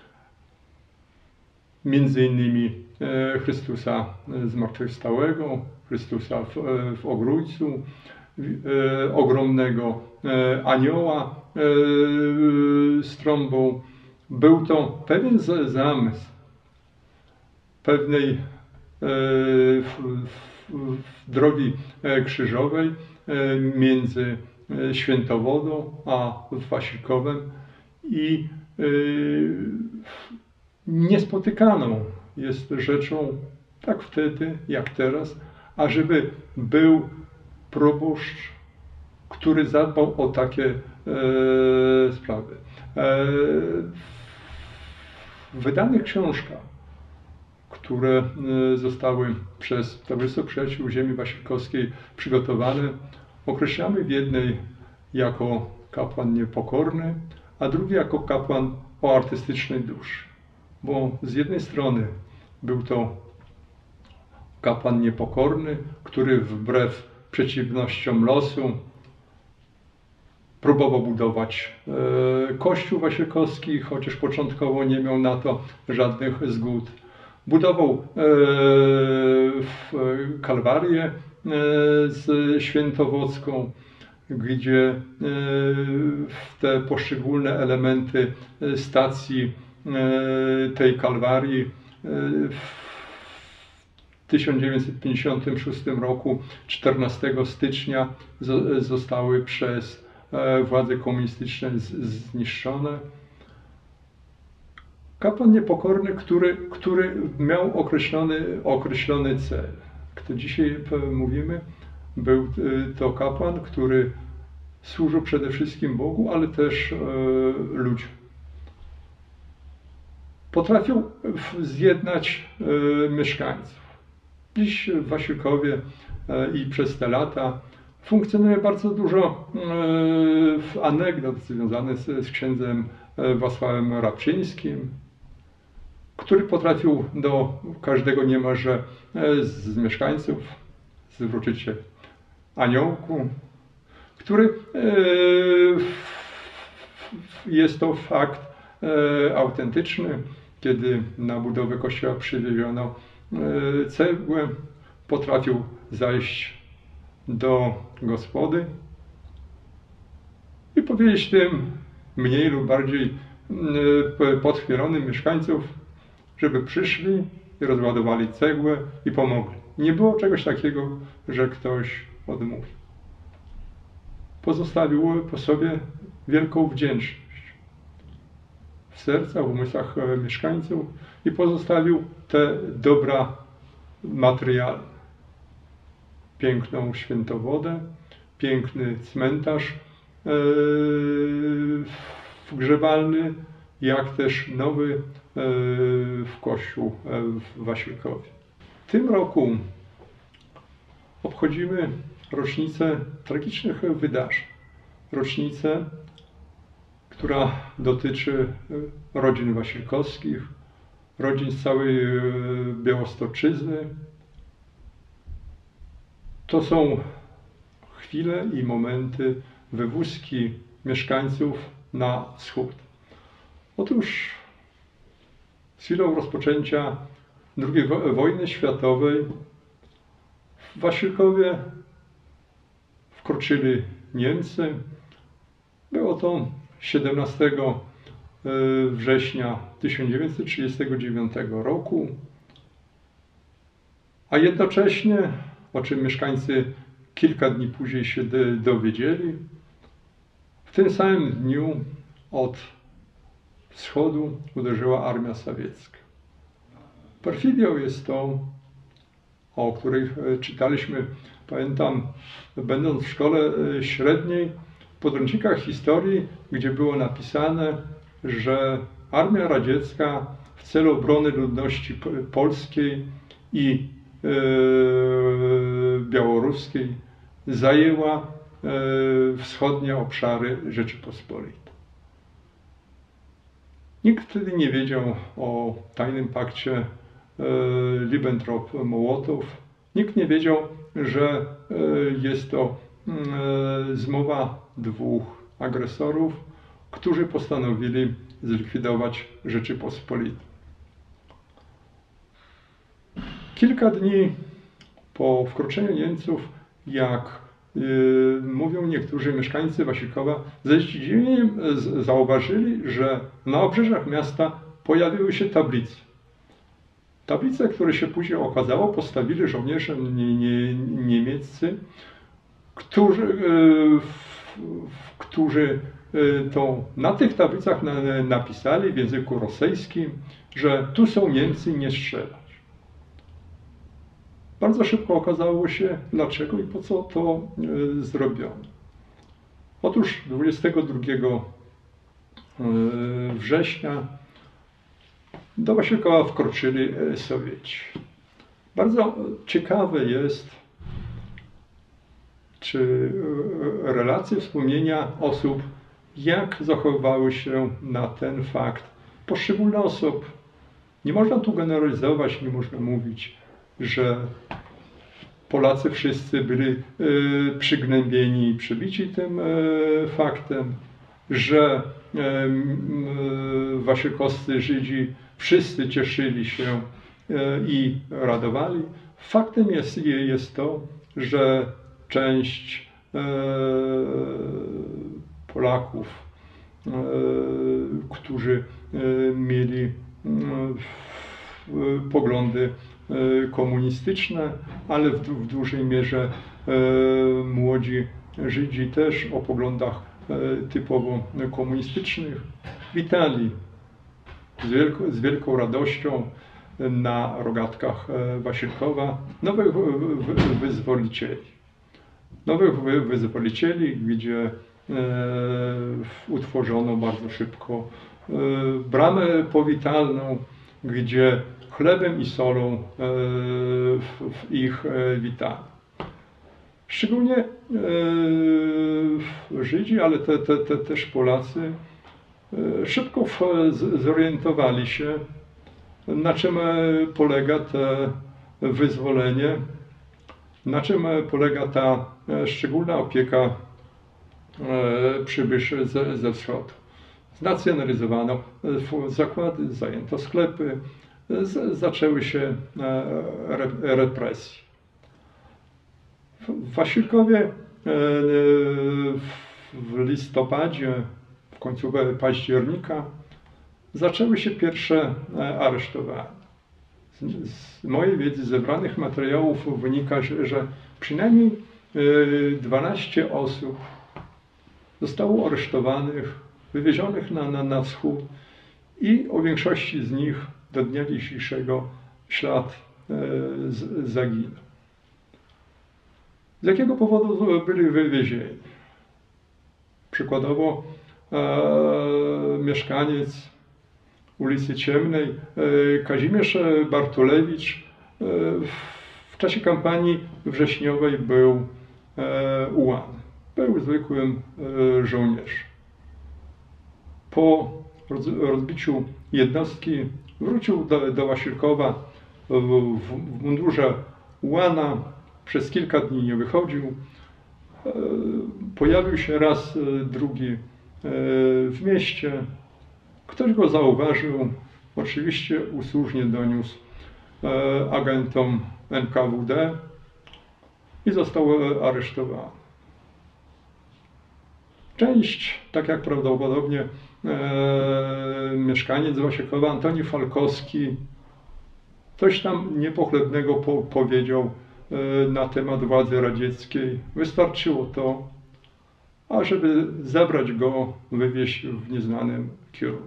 między innymi Chrystusa Zmartwychwstałego, Chrystusa w Ogrójcu, ogromnego anioła z trąbą. Był to pewien zamysł pewnej drogi krzyżowej między Świętowodą a Wasilkowem i niespotykaną jest rzeczą tak wtedy, jak teraz, ażeby był proboszcz, który zadbał o takie sprawy. W wydanych książkach, które zostały przez Towarzystwo Przyjaciół Ziemi Wasilkowskiej przygotowane, określamy w jednej jako kapłan niepokorny, a drugi jako kapłan o artystycznej duszy. Bo z jednej strony był to kapłan niepokorny, który wbrew przeciwnościom losu próbował budować kościół wasilkowski, chociaż początkowo nie miał na to żadnych zgód. Budował kalwarię świętowocką, gdzie te poszczególne elementy stacji tej kalwarii w 1956 roku, 14 stycznia, zostały przez władze komunistyczne zniszczone. Kapłan niepokorny, który miał określony cel. Kto dzisiaj mówimy, był to kapłan, który służył przede wszystkim Bogu, ale też ludziom. Potrafił zjednać mieszkańców. Dziś w Wasilkowie i przez te lata funkcjonuje bardzo dużo anegdot związanych z księdzem Wacławem Rabczyńskim, który potrafił do każdego niemalże z mieszkańców zwrócić się aniołku, który jest to fakt autentyczny, kiedy na budowę kościoła przywieziono cegłę, potrafił zajść do gospody i powiedzieć tym mniej lub bardziej podchwielonym mieszkańców, żeby przyszli i rozładowali cegłę i pomogli. Nie było czegoś takiego, że ktoś odmówił. Pozostawił po sobie wielką wdzięczność w sercach, w umysłach mieszkańców i pozostawił te dobra materialne. Piękną świętowodę, piękny cmentarz pogrzebalny, jak też nowy kościół w Wasilkowie. W tym roku obchodzimy rocznicę tragicznych wydarzeń. Rocznicę, która dotyczy rodzin wasilkowskich, rodzin z całej Białostoczyzny. To są chwile i momenty wywózki mieszkańców na wschód. Otóż z chwilą rozpoczęcia II wojny światowej w Wasilkowie wkroczyli Niemcy. Było to 17 września 1939 roku, a jednocześnie, o czym mieszkańcy kilka dni później się dowiedzieli, w tym samym dniu od wschodu uderzyła armia sowiecka. Perfidią jest to, o której czytaliśmy, pamiętam, będąc w szkole średniej, w podręcznikach historii, gdzie było napisane, że armia radziecka w celu obrony ludności polskiej i białoruskiej zajęła wschodnie obszary Rzeczypospolitej. Nikt wtedy nie wiedział o tajnym pakcie Ribbentrop-Mołotow. Nikt nie wiedział, że jest to zmowa dwóch agresorów, którzy postanowili zlikwidować Rzeczypospolitą. Kilka dni po wkroczeniu Niemców, jak mówią niektórzy mieszkańcy Wasilkowa, ze zdziwieniem zauważyli, że na obrzeżach miasta pojawiły się tablice. Tablice, które się później okazało, postawili żołnierze niemieccy, którzy to na tych tablicach napisali w języku rosyjskim, że tu są Niemcy, nie strzelać. Bardzo szybko okazało się, dlaczego i po co to zrobiono. Otóż 22 września do Wasilkowa wkroczyli Sowieci. Bardzo ciekawe jest, czy relacje, wspomnienia osób, jak zachowywały się na ten fakt poszczególne osób. Nie można tu generalizować, nie można mówić, że Polacy wszyscy byli przygnębieni i przybici tym faktem, że wasilkowscy Żydzi wszyscy cieszyli się i radowali. Faktem jest to, że część Polaków, którzy mieli poglądy komunistyczne, ale w dużej mierze młodzi Żydzi też o poglądach typowo komunistycznych witali z wielką radością na rogatkach Wasilkowa nowych wyzwolicieli. Nowych wyzwolicieli, gdzie utworzono bardzo szybko bramę powitalną, gdzie chlebem i solą ich witano. Szczególnie Żydzi, ale też Polacy szybko zorientowali się, na czym polega to wyzwolenie, na czym polega ta szczególna opieka przybyszy ze wschodu. Znacjonalizowano zakłady, zajęto sklepy, zaczęły się represje. W Wasilkowie w listopadzie, w końcu października zaczęły się pierwsze aresztowania. Z mojej wiedzy, zebranych materiałów wynika, że przynajmniej 12 osób zostało aresztowanych, wywiezionych na wschód i o większości z nich do dnia dzisiejszego ślad zaginął. Z jakiego powodu byli wywiezieni? Przykładowo mieszkaniec ulicy Ciemnej, Kazimierz Bartulewicz, w czasie kampanii wrześniowej był ułany. Był zwykłym żołnierzem. Po rozbiciu jednostki wrócił do Wasilkowa w mundurze ułana. Przez kilka dni nie wychodził. Pojawił się raz, drugi w mieście. Ktoś go zauważył. Oczywiście usłużnie doniósł agentom NKWD i został aresztowany. Część, tak jak prawdopodobnie mieszkaniec Wasilkowa, Antoni Falkowski, coś tam niepochlebnego powiedział na temat władzy radzieckiej. Wystarczyło to, ażeby zabrać go, wywieźć w nieznanym kierunku.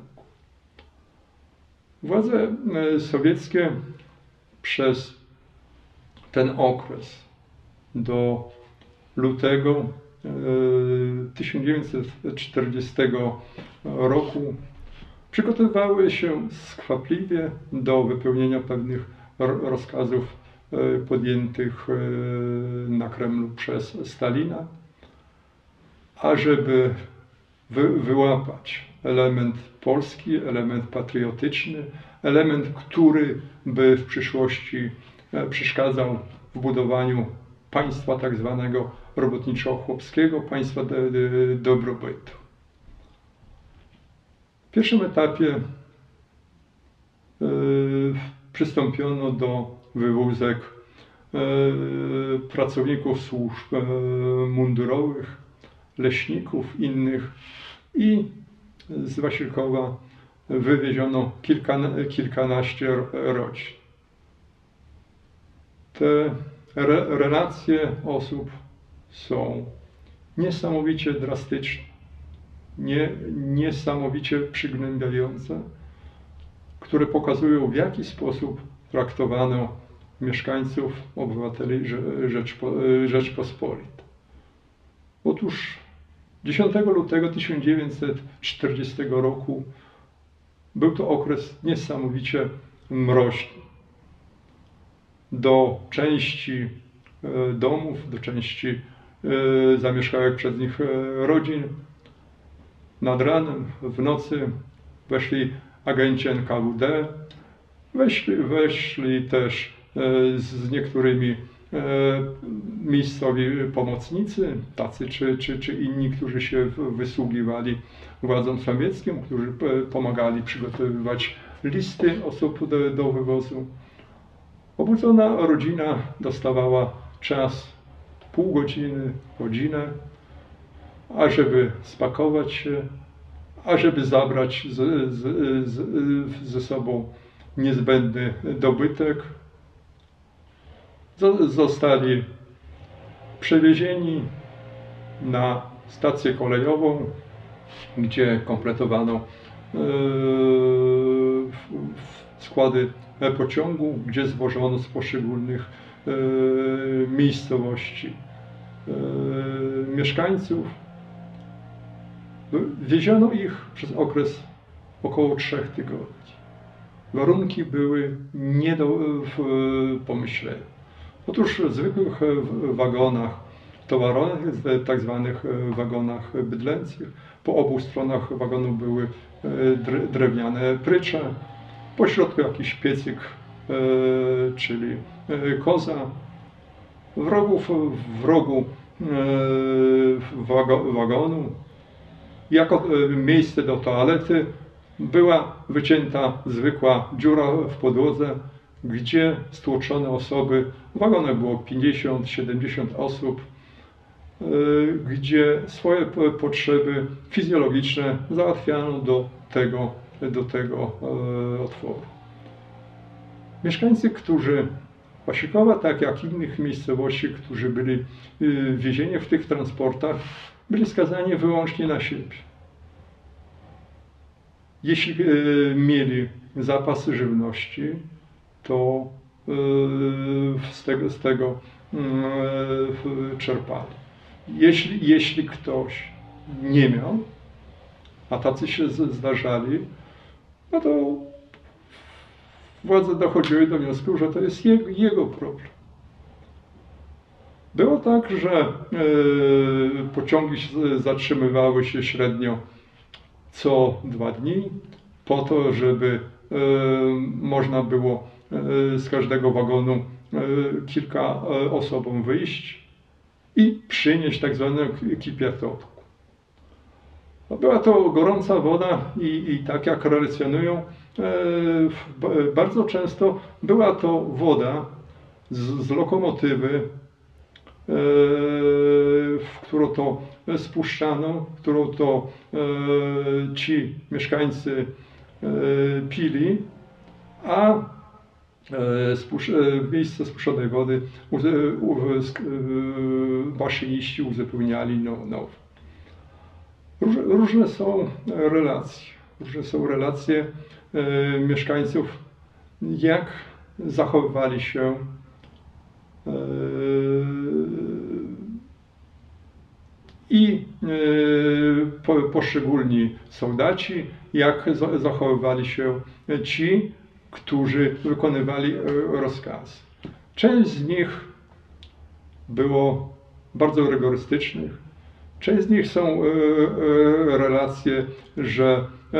Władze sowieckie przez ten okres do lutego 1940 roku przygotowywały się skwapliwie do wypełnienia pewnych rozkazów podjętych na Kremlu przez Stalina, ażeby wyłapać element polski, element patriotyczny, element, który by w przyszłości przeszkadzał w budowaniu państwa tak zwanego robotniczo-chłopskiego, państwa dobrobytu. W pierwszym etapie przystąpiono do wywózek pracowników służb mundurowych, leśników, innych i z Wasilkowa wywieziono kilkanaście rodzin. Te relacje osób są niesamowicie drastyczne. niesamowicie przygnębiające, które pokazują, w jaki sposób traktowano mieszkańców, obywateli Rzeczpospolitej. Otóż 10 lutego 1940 roku był to okres niesamowicie mroźny. Do części domów, do części zamieszkałych przez nich rodzin nad ranem, w nocy weszli agenci NKWD, weszli też z niektórymi miejscowi pomocnicy, tacy czy inni, którzy się wysługiwali władzom sowieckim, którzy pomagali przygotowywać listy osób do wywozu. Obudzona rodzina dostawała czas, pół godziny, godzinę, ażeby spakować się, ażeby zabrać ze sobą niezbędny dobytek. Zostali przewiezieni na stację kolejową, gdzie kompletowano składy pociągu, gdzie zwożono z poszczególnych miejscowości mieszkańców. Wieziono ich przez okres około 3 tygodni. Warunki były nie do pomyślenia. Otóż w zwykłych wagonach towarowych, tak zwanych wagonach bydlęcych, po obu stronach wagonu były drewniane prycze, po środku jakiś piecyk, czyli koza. W rogu wagonu, jako miejsce do toalety, była wycięta zwykła dziura w podłodze, gdzie stłoczone osoby, w wagonach było 50-70 osób, gdzie swoje potrzeby fizjologiczne załatwiano do tego otworu. Mieszkańcy, którzy Wasikowa, tak jak innych miejscowości, którzy byli wiezieni w tych transportach, byli skazani wyłącznie na siebie. Jeśli mieli zapasy żywności, to z tego czerpali. Jeśli ktoś nie miał, a tacy się zdarzali, no to władze dochodziły do wniosku, że to jest jego problem. Było tak, że pociągi zatrzymywały się średnio co 2 dni, po to, żeby można było z każdego wagonu kilka osobom wyjść i przynieść tak zwaną kipiatotku. Była to gorąca woda i tak jak relacjonują, bardzo często była to woda z lokomotywy, w którą to spuszczano, którą to ci mieszkańcy pili, a w miejsce spuszczonej wody maszyniści uzupełniali nowe. Różne są relacje mieszkańców, jak zachowywali się i poszczególni soldaci, jak zachowywali się ci, którzy wykonywali rozkazy. Część z nich było bardzo rygorystycznych, część z nich są relacje, że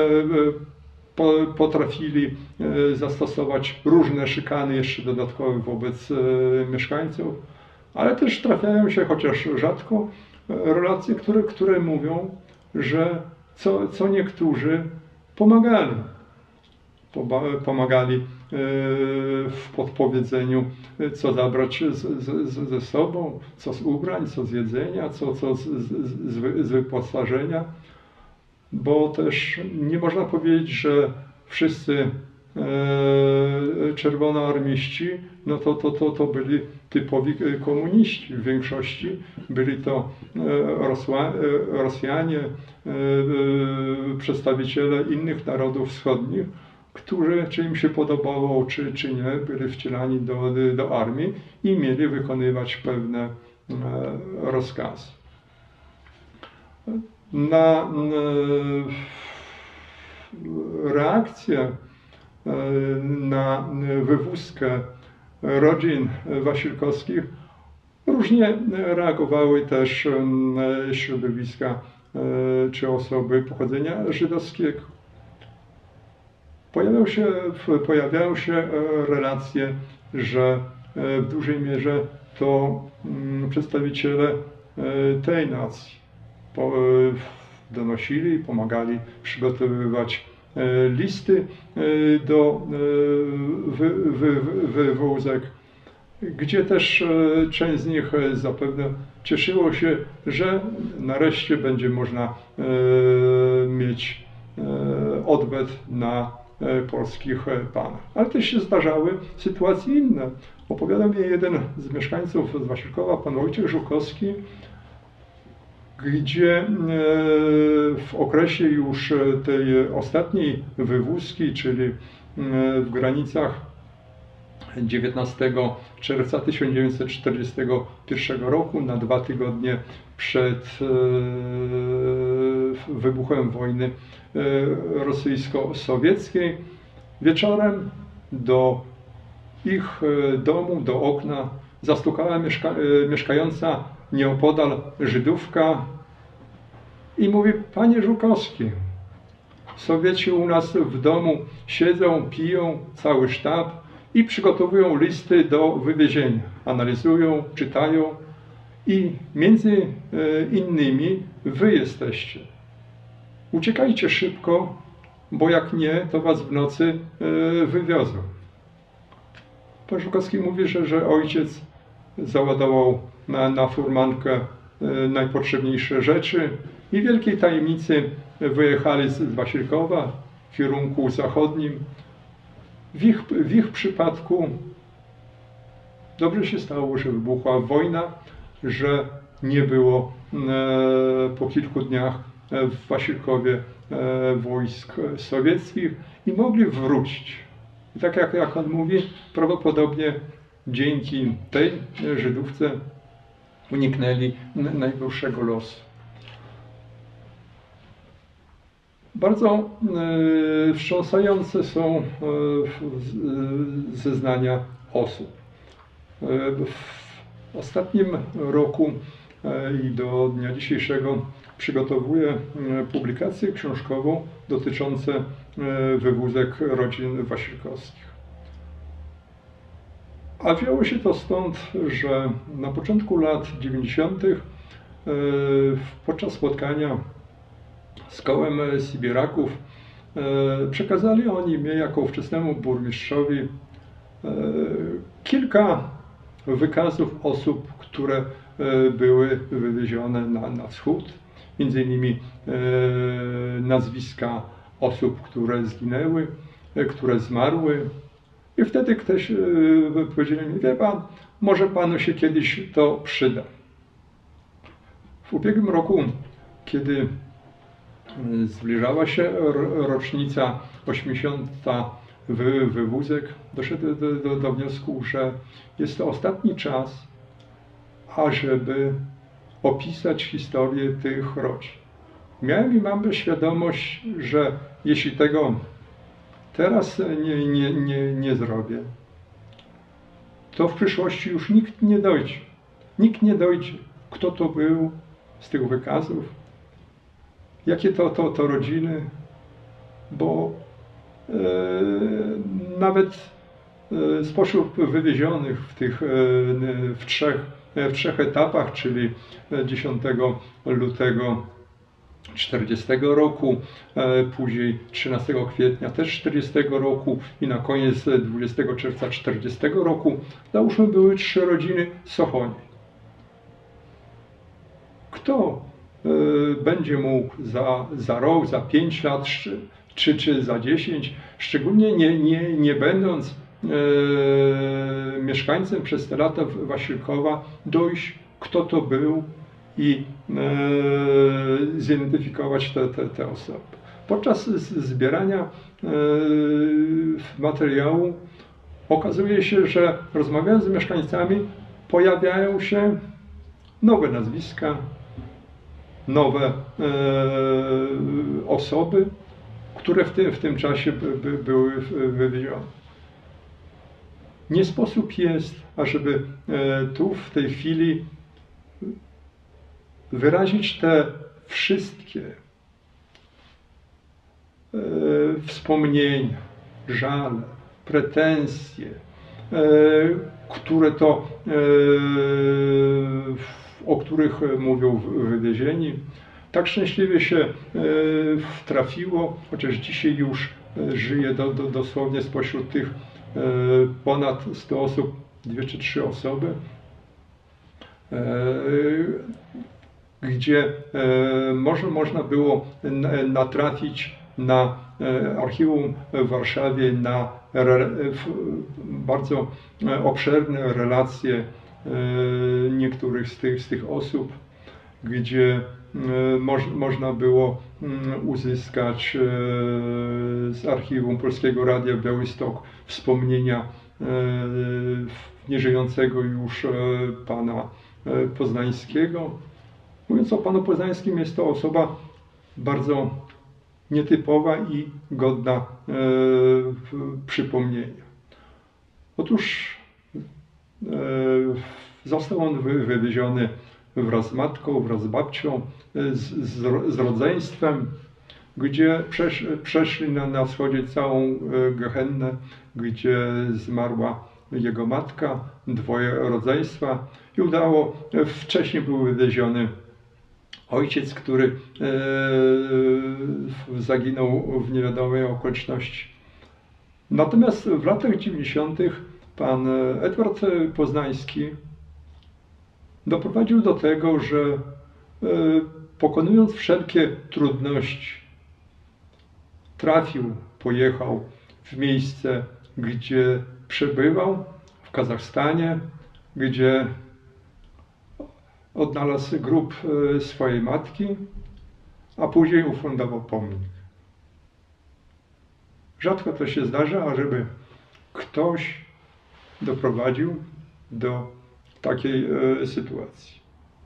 potrafili zastosować różne szykany jeszcze dodatkowe wobec mieszkańców, ale też trafiają się, chociaż rzadko, relacje, które mówią, że co niektórzy pomagali. Pomagali w podpowiedzeniu, co zabrać ze sobą, co z ubrań, co z jedzenia, co z wyposażenia, bo też nie można powiedzieć, że wszyscy czerwonoarmiści, no to byli typowi komuniści. W większości byli to Rosjanie, przedstawiciele innych narodów wschodnich, którzy, czy im się podobało, czy nie, byli wcielani do armii i mieli wykonywać pewne rozkazy. Na reakcję na wywózkę rodzin Wasilkowskich różnie reagowały też środowiska czy osoby pochodzenia żydowskiego. Pojawiają się relacje, że w dużej mierze to przedstawiciele tej nacji donosili, pomagali przygotowywać listy do wywózek, gdzie też część z nich zapewne cieszyło się, że nareszcie będzie można mieć odwet na polskich panach. Ale też się zdarzały sytuacje inne. Opowiadał mi jeden z mieszkańców z Wasilkowa, pan Wojciech Żukowski, gdzie w okresie już tej ostatniej wywózki, czyli w granicach 19 czerwca 1941 roku, na 2 tygodnie przed wybuchem wojny rosyjsko-sowieckiej, wieczorem do ich domu, do okna zastukała mieszkająca nieopodal Żydówka i mówi: panie Żukowski, Sowieci u nas w domu siedzą, piją, cały sztab i przygotowują listy do wywiezienia. Analizują, czytają i między innymi wy jesteście. Uciekajcie szybko, bo jak nie, to was w nocy wywiozą. Pan Żukowski mówi, że ojciec załadował na furmankę najpotrzebniejsze rzeczy i w wielkiej tajemnicy wyjechali z Wasilkowa w kierunku zachodnim. W ich przypadku dobrze się stało, że wybuchła wojna, że nie było po kilku dniach w Wasilkowie wojsk sowieckich i mogli wrócić. I tak jak on mówi, prawdopodobnie dzięki tej Żydówce uniknęli najgorszego losu. Bardzo wstrząsające są zeznania osób. W ostatnim roku i do dnia dzisiejszego przygotowuję publikację książkową dotyczącą wywózek rodzin Wasilkowskich. A wzięło się to stąd, że na początku lat 90. podczas spotkania z kołem Sybiraków przekazali oni mnie jako ówczesnemu burmistrzowi kilka wykazów osób, które były wywiezione na wschód, między innymi nazwiska osób, które zginęły, które zmarły. I wtedy ktoś powiedział mi: wie pan, może panu się kiedyś to przyda. W ubiegłym roku, kiedy zbliżała się rocznica 80. wywózek, doszedłem do wniosku, że jest to ostatni czas, ażeby opisać historię tych rodzin. Miałem i mam świadomość, że jeśli tego teraz nie zrobię, to w przyszłości już nikt nie dojdzie. Nikt nie dojdzie, kto to był z tych wykazów, jakie to rodziny, bo nawet spośród wywiezionych w trzech etapach, czyli 10 lutego 40 roku, później 13 kwietnia też 40 roku i na koniec 20 czerwca 40 roku, załóżmy, były 3 rodziny Sochoni. Kto będzie mógł za rok, za 5 lat, czy za 10, szczególnie nie będąc mieszkańcem przez te lata Wasilkowa, dojść, kto to był i zidentyfikować te osoby. Podczas zbierania materiału okazuje się, że rozmawiając z mieszkańcami, pojawiają się nowe nazwiska, nowe osoby, które w tym czasie były wywiezione. Nie sposób jest, ażeby tu w tej chwili wyrazić te wszystkie wspomnienia, żale, pretensje, o których mówią wywiezieni. Tak szczęśliwie się trafiło, chociaż dzisiaj już żyje dosłownie spośród tych ponad 100 osób, 2 czy 3 osoby, gdzie można było natrafić na archiwum w Warszawie na bardzo obszerne relacje niektórych z tych osób, gdzie można było uzyskać z archiwum Polskiego Radia Białystok wspomnienia nieżyjącego już pana Poznańskiego. Mówiąc o panu Poznańskim, jest to osoba bardzo nietypowa i godna przypomnienia. Otóż został on wywieziony wraz z matką, wraz z babcią, z rodzeństwem, gdzie przeszli na wschodzie całą Gehennę, gdzie zmarła jego matka, 2 rodzeństwa i wcześniej był wywieziony ojciec, który zaginął w niewiadomej okoliczności. Natomiast w latach 90. pan Edward Poznański doprowadził do tego, że pokonując wszelkie trudności, pojechał w miejsce, gdzie przebywał, w Kazachstanie, gdzie odnalazł grób swojej matki, a później ufundował pomnik. Rzadko to się zdarza, ażeby ktoś doprowadził do takiej sytuacji.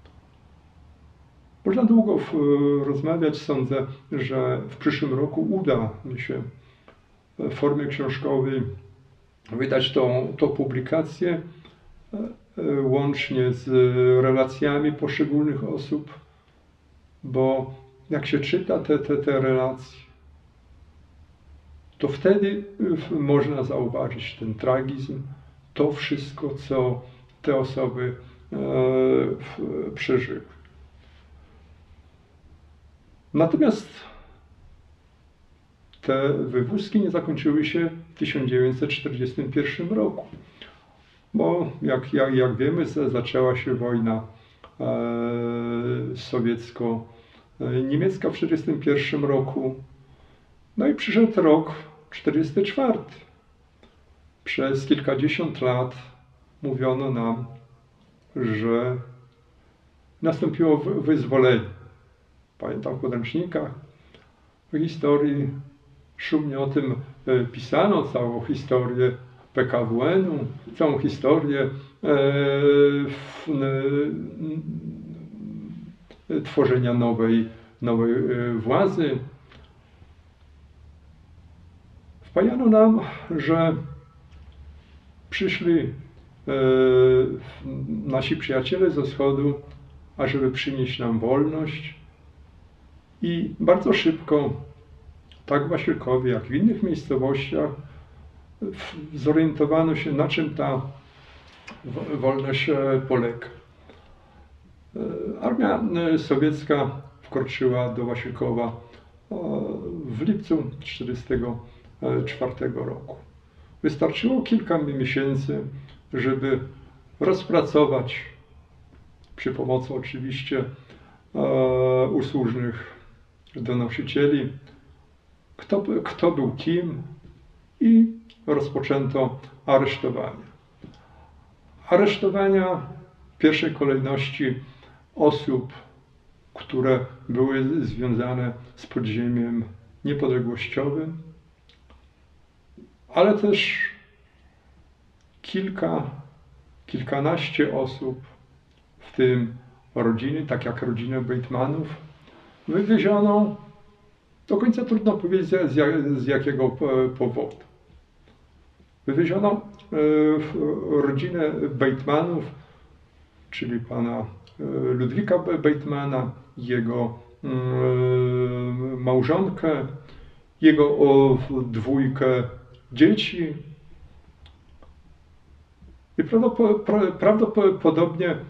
Można długo rozmawiać. Sądzę, że w przyszłym roku uda mi się w formie książkowej wydać tą publikację łącznie z relacjami poszczególnych osób, bo jak się czyta te relacje, to wtedy można zauważyć ten tragizm, to wszystko, co te osoby przeżyły. Natomiast te wywózki nie zakończyły się w 1941 roku, bo jak wiemy, zaczęła się wojna sowiecko-niemiecka w 1941 roku, no i przyszedł rok 1944. Przez kilkadziesiąt lat mówiono nam, że nastąpiło wyzwolenie. Pamiętam w podręcznikach w historii szumnie o tym pisano, całą historię PKWN-u, całą historię tworzenia nowej władzy. Wpajano nam, że przyszli nasi przyjaciele ze wschodu, ażeby przynieść nam wolność, i bardzo szybko, tak w Wasilkowie, jak w innych miejscowościach, zorientowano się, na czym ta wolność polega. Armia sowiecka wkroczyła do Wasilkowa w lipcu 1944 roku. Wystarczyło kilka miesięcy, żeby rozpracować, przy pomocy oczywiście usłużnych donosicieli, kto był kim i rozpoczęto aresztowanie. Aresztowania w pierwszej kolejności osób, które były związane z podziemiem niepodległościowym, ale też kilkanaście osób, w tym rodziny, tak jak rodzinę Bejtmanów, wywieziono, do końca trudno powiedzieć z jakiego powodu. Wywieziono rodzinę Bejtmanów, czyli pana Ludwika Bejtmana, jego małżonkę, jego dwójkę dzieci. I prawdopodobnie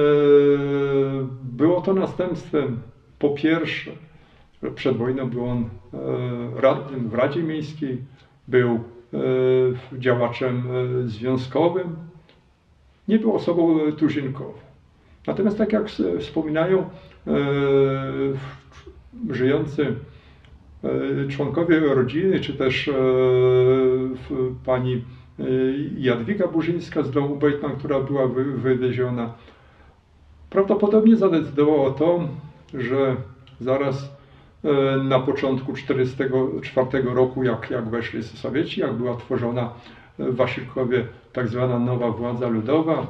było to następstwem, po pierwsze, przed wojną był on radnym w Radzie Miejskiej, był działaczem związkowym, nie był osobą tuzinkową. Natomiast tak jak wspominają żyjący członkowie rodziny, czy też pani Jadwiga Burzyńska z domu Bejtman, która była wywieziona, prawdopodobnie zadecydowało to, że zaraz na początku 1944 roku, jak weszli Sowieci, jak była tworzona w Wasilkowie tak zwana nowa władza ludowa,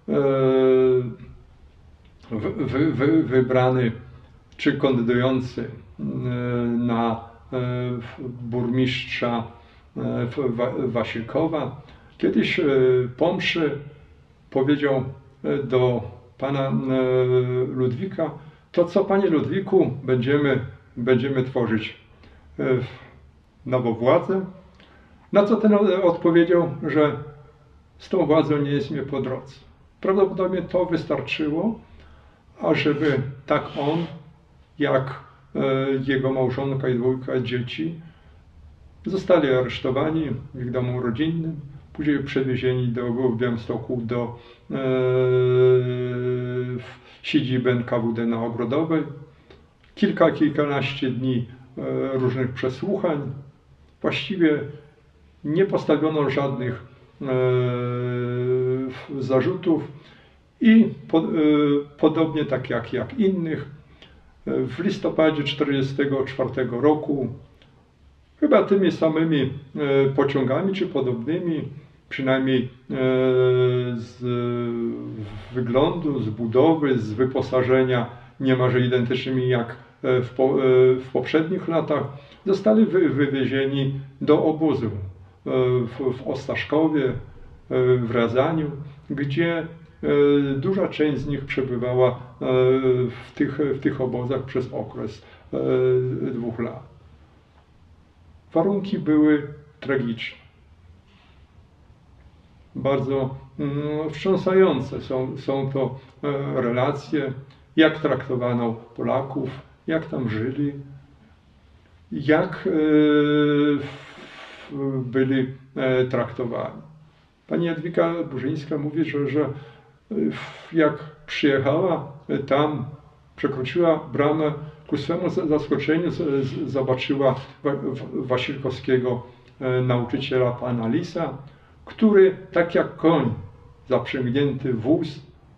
wybrany czy kandydujący na burmistrza Wasilkowa kiedyś po mszy powiedział do pana Ludwika: to co, panie Ludwiku, będziemy tworzyć nową władzę? Na co ten odpowiedział, że z tą władzą nie jest mnie po drodze. Prawdopodobnie to wystarczyło, ażeby tak on, jak jego małżonka i dwójka dzieci zostali aresztowani w ich domu rodzinnym, później przewiezieni w Białymstoku do siedziby NKWD na Ogrodowej. Kilkanaście dni różnych przesłuchań. Właściwie nie postawiono żadnych zarzutów i podobnie tak jak innych, w listopadzie 1944 roku, chyba tymi samymi pociągami czy podobnymi, przynajmniej z wyglądu, z budowy, z wyposażenia niemalże identycznymi jak w poprzednich latach, zostali wywiezieni do obozu w Ostaszkowie, w Radzaniu, gdzie duża część z nich przebywała w tych obozach przez okres 2 lat. Warunki były tragiczne. Bardzo wstrząsające są to relacje, jak traktowano Polaków, jak tam żyli, jak byli traktowani. Pani Jadwiga Burzyńska mówi, że jak przyjechała tam, przekroczyła bramę, ku swemu zaskoczeniu zobaczyła wasilkowskiego nauczyciela pana Lisa, który tak jak koń zaprzęgnięty wóz,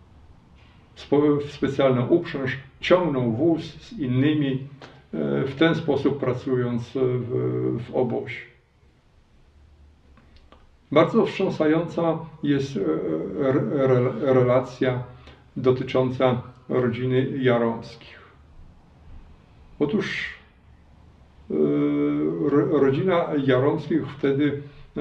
w specjalną uprząż, ciągnął wóz z innymi, w ten sposób pracując w obozie. Bardzo wstrząsająca jest relacja dotycząca rodziny Jaromskich. Otóż rodzina Jaromskich wtedy,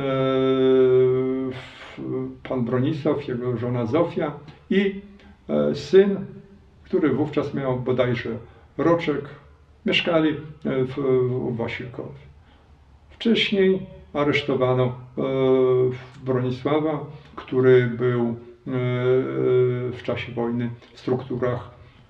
pan Bronisław, jego żona Zofia i syn, który wówczas miał bodajże roczek, mieszkali w Wasilkowie. Wcześniej aresztowano Bronisława, który był w czasie wojny w strukturach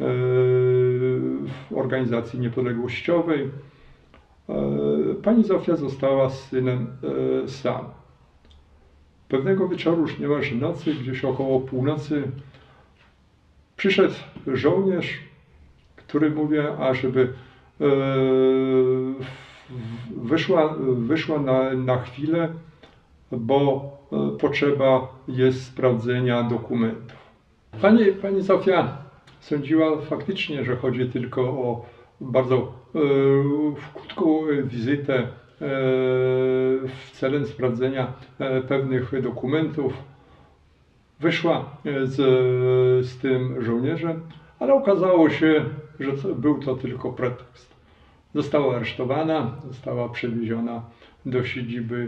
organizacji niepodległościowej. Pani Zofia została z synem sama. Pewnego wieczoru, już niemalże nocy, gdzieś około północy, przyszedł żołnierz, który mówi, ażeby wyszła na chwilę, bo potrzeba jest sprawdzenia dokumentów. Pani Zofia sądziła faktycznie, że chodzi tylko o bardzo krótką wizytę w celem sprawdzenia pewnych dokumentów. Wyszła z tym żołnierzem, ale okazało się, że był to tylko pretekst. Została aresztowana, została przewieziona do siedziby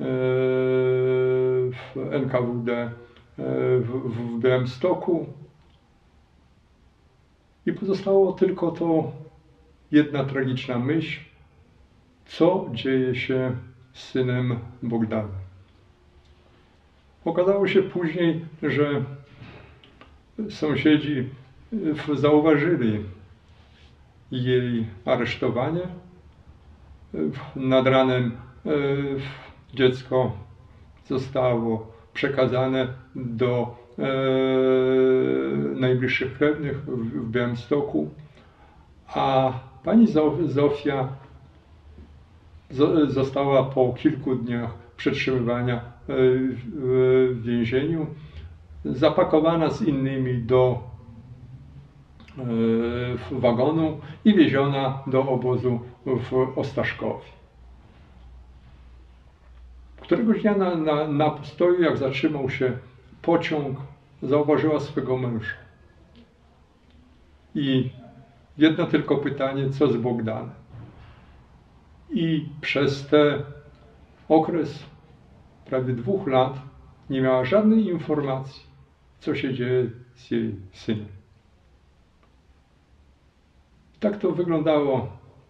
w NKWD w Białymstoku i pozostało tylko to jedna tragiczna myśl, co dzieje się z synem Bogdana. Okazało się później, że sąsiedzi zauważyli jej aresztowanie. Nad ranem dziecko zostało przekazane do najbliższych krewnych w Białymstoku, a pani Zofia została po kilku dniach przetrzymywania w więzieniu zapakowana z innymi do wagonu i wieziona do obozu w Ostaszkowie. Któregoś dnia na postoju, jak zatrzymał się pociąg, zauważyła swego męża. I jedno tylko pytanie, co z Bogdanem? I przez ten okres prawie 2 lat nie miała żadnej informacji, co się dzieje z jej synem. Tak to wyglądało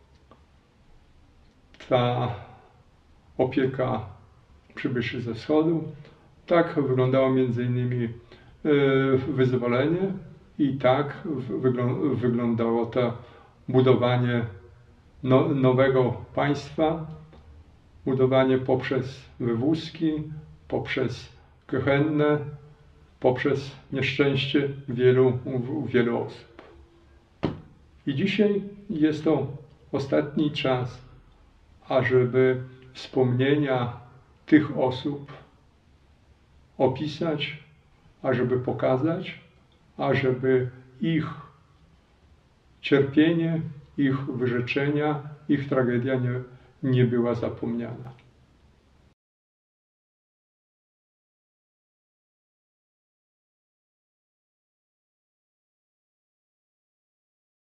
ta opieka przybyszy ze wschodu. Tak wyglądało między innymi wyzwolenie i tak wyglądało to budowanie nowego państwa, budowanie poprzez wywózki, poprzez gehennę, poprzez nieszczęście wielu osób. I dzisiaj jest to ostatni czas, ażeby wspomnienia tych osób opisać, ażeby pokazać, ażeby ich cierpienie, ich wyrzeczenia, ich tragedia nie była zapomniana.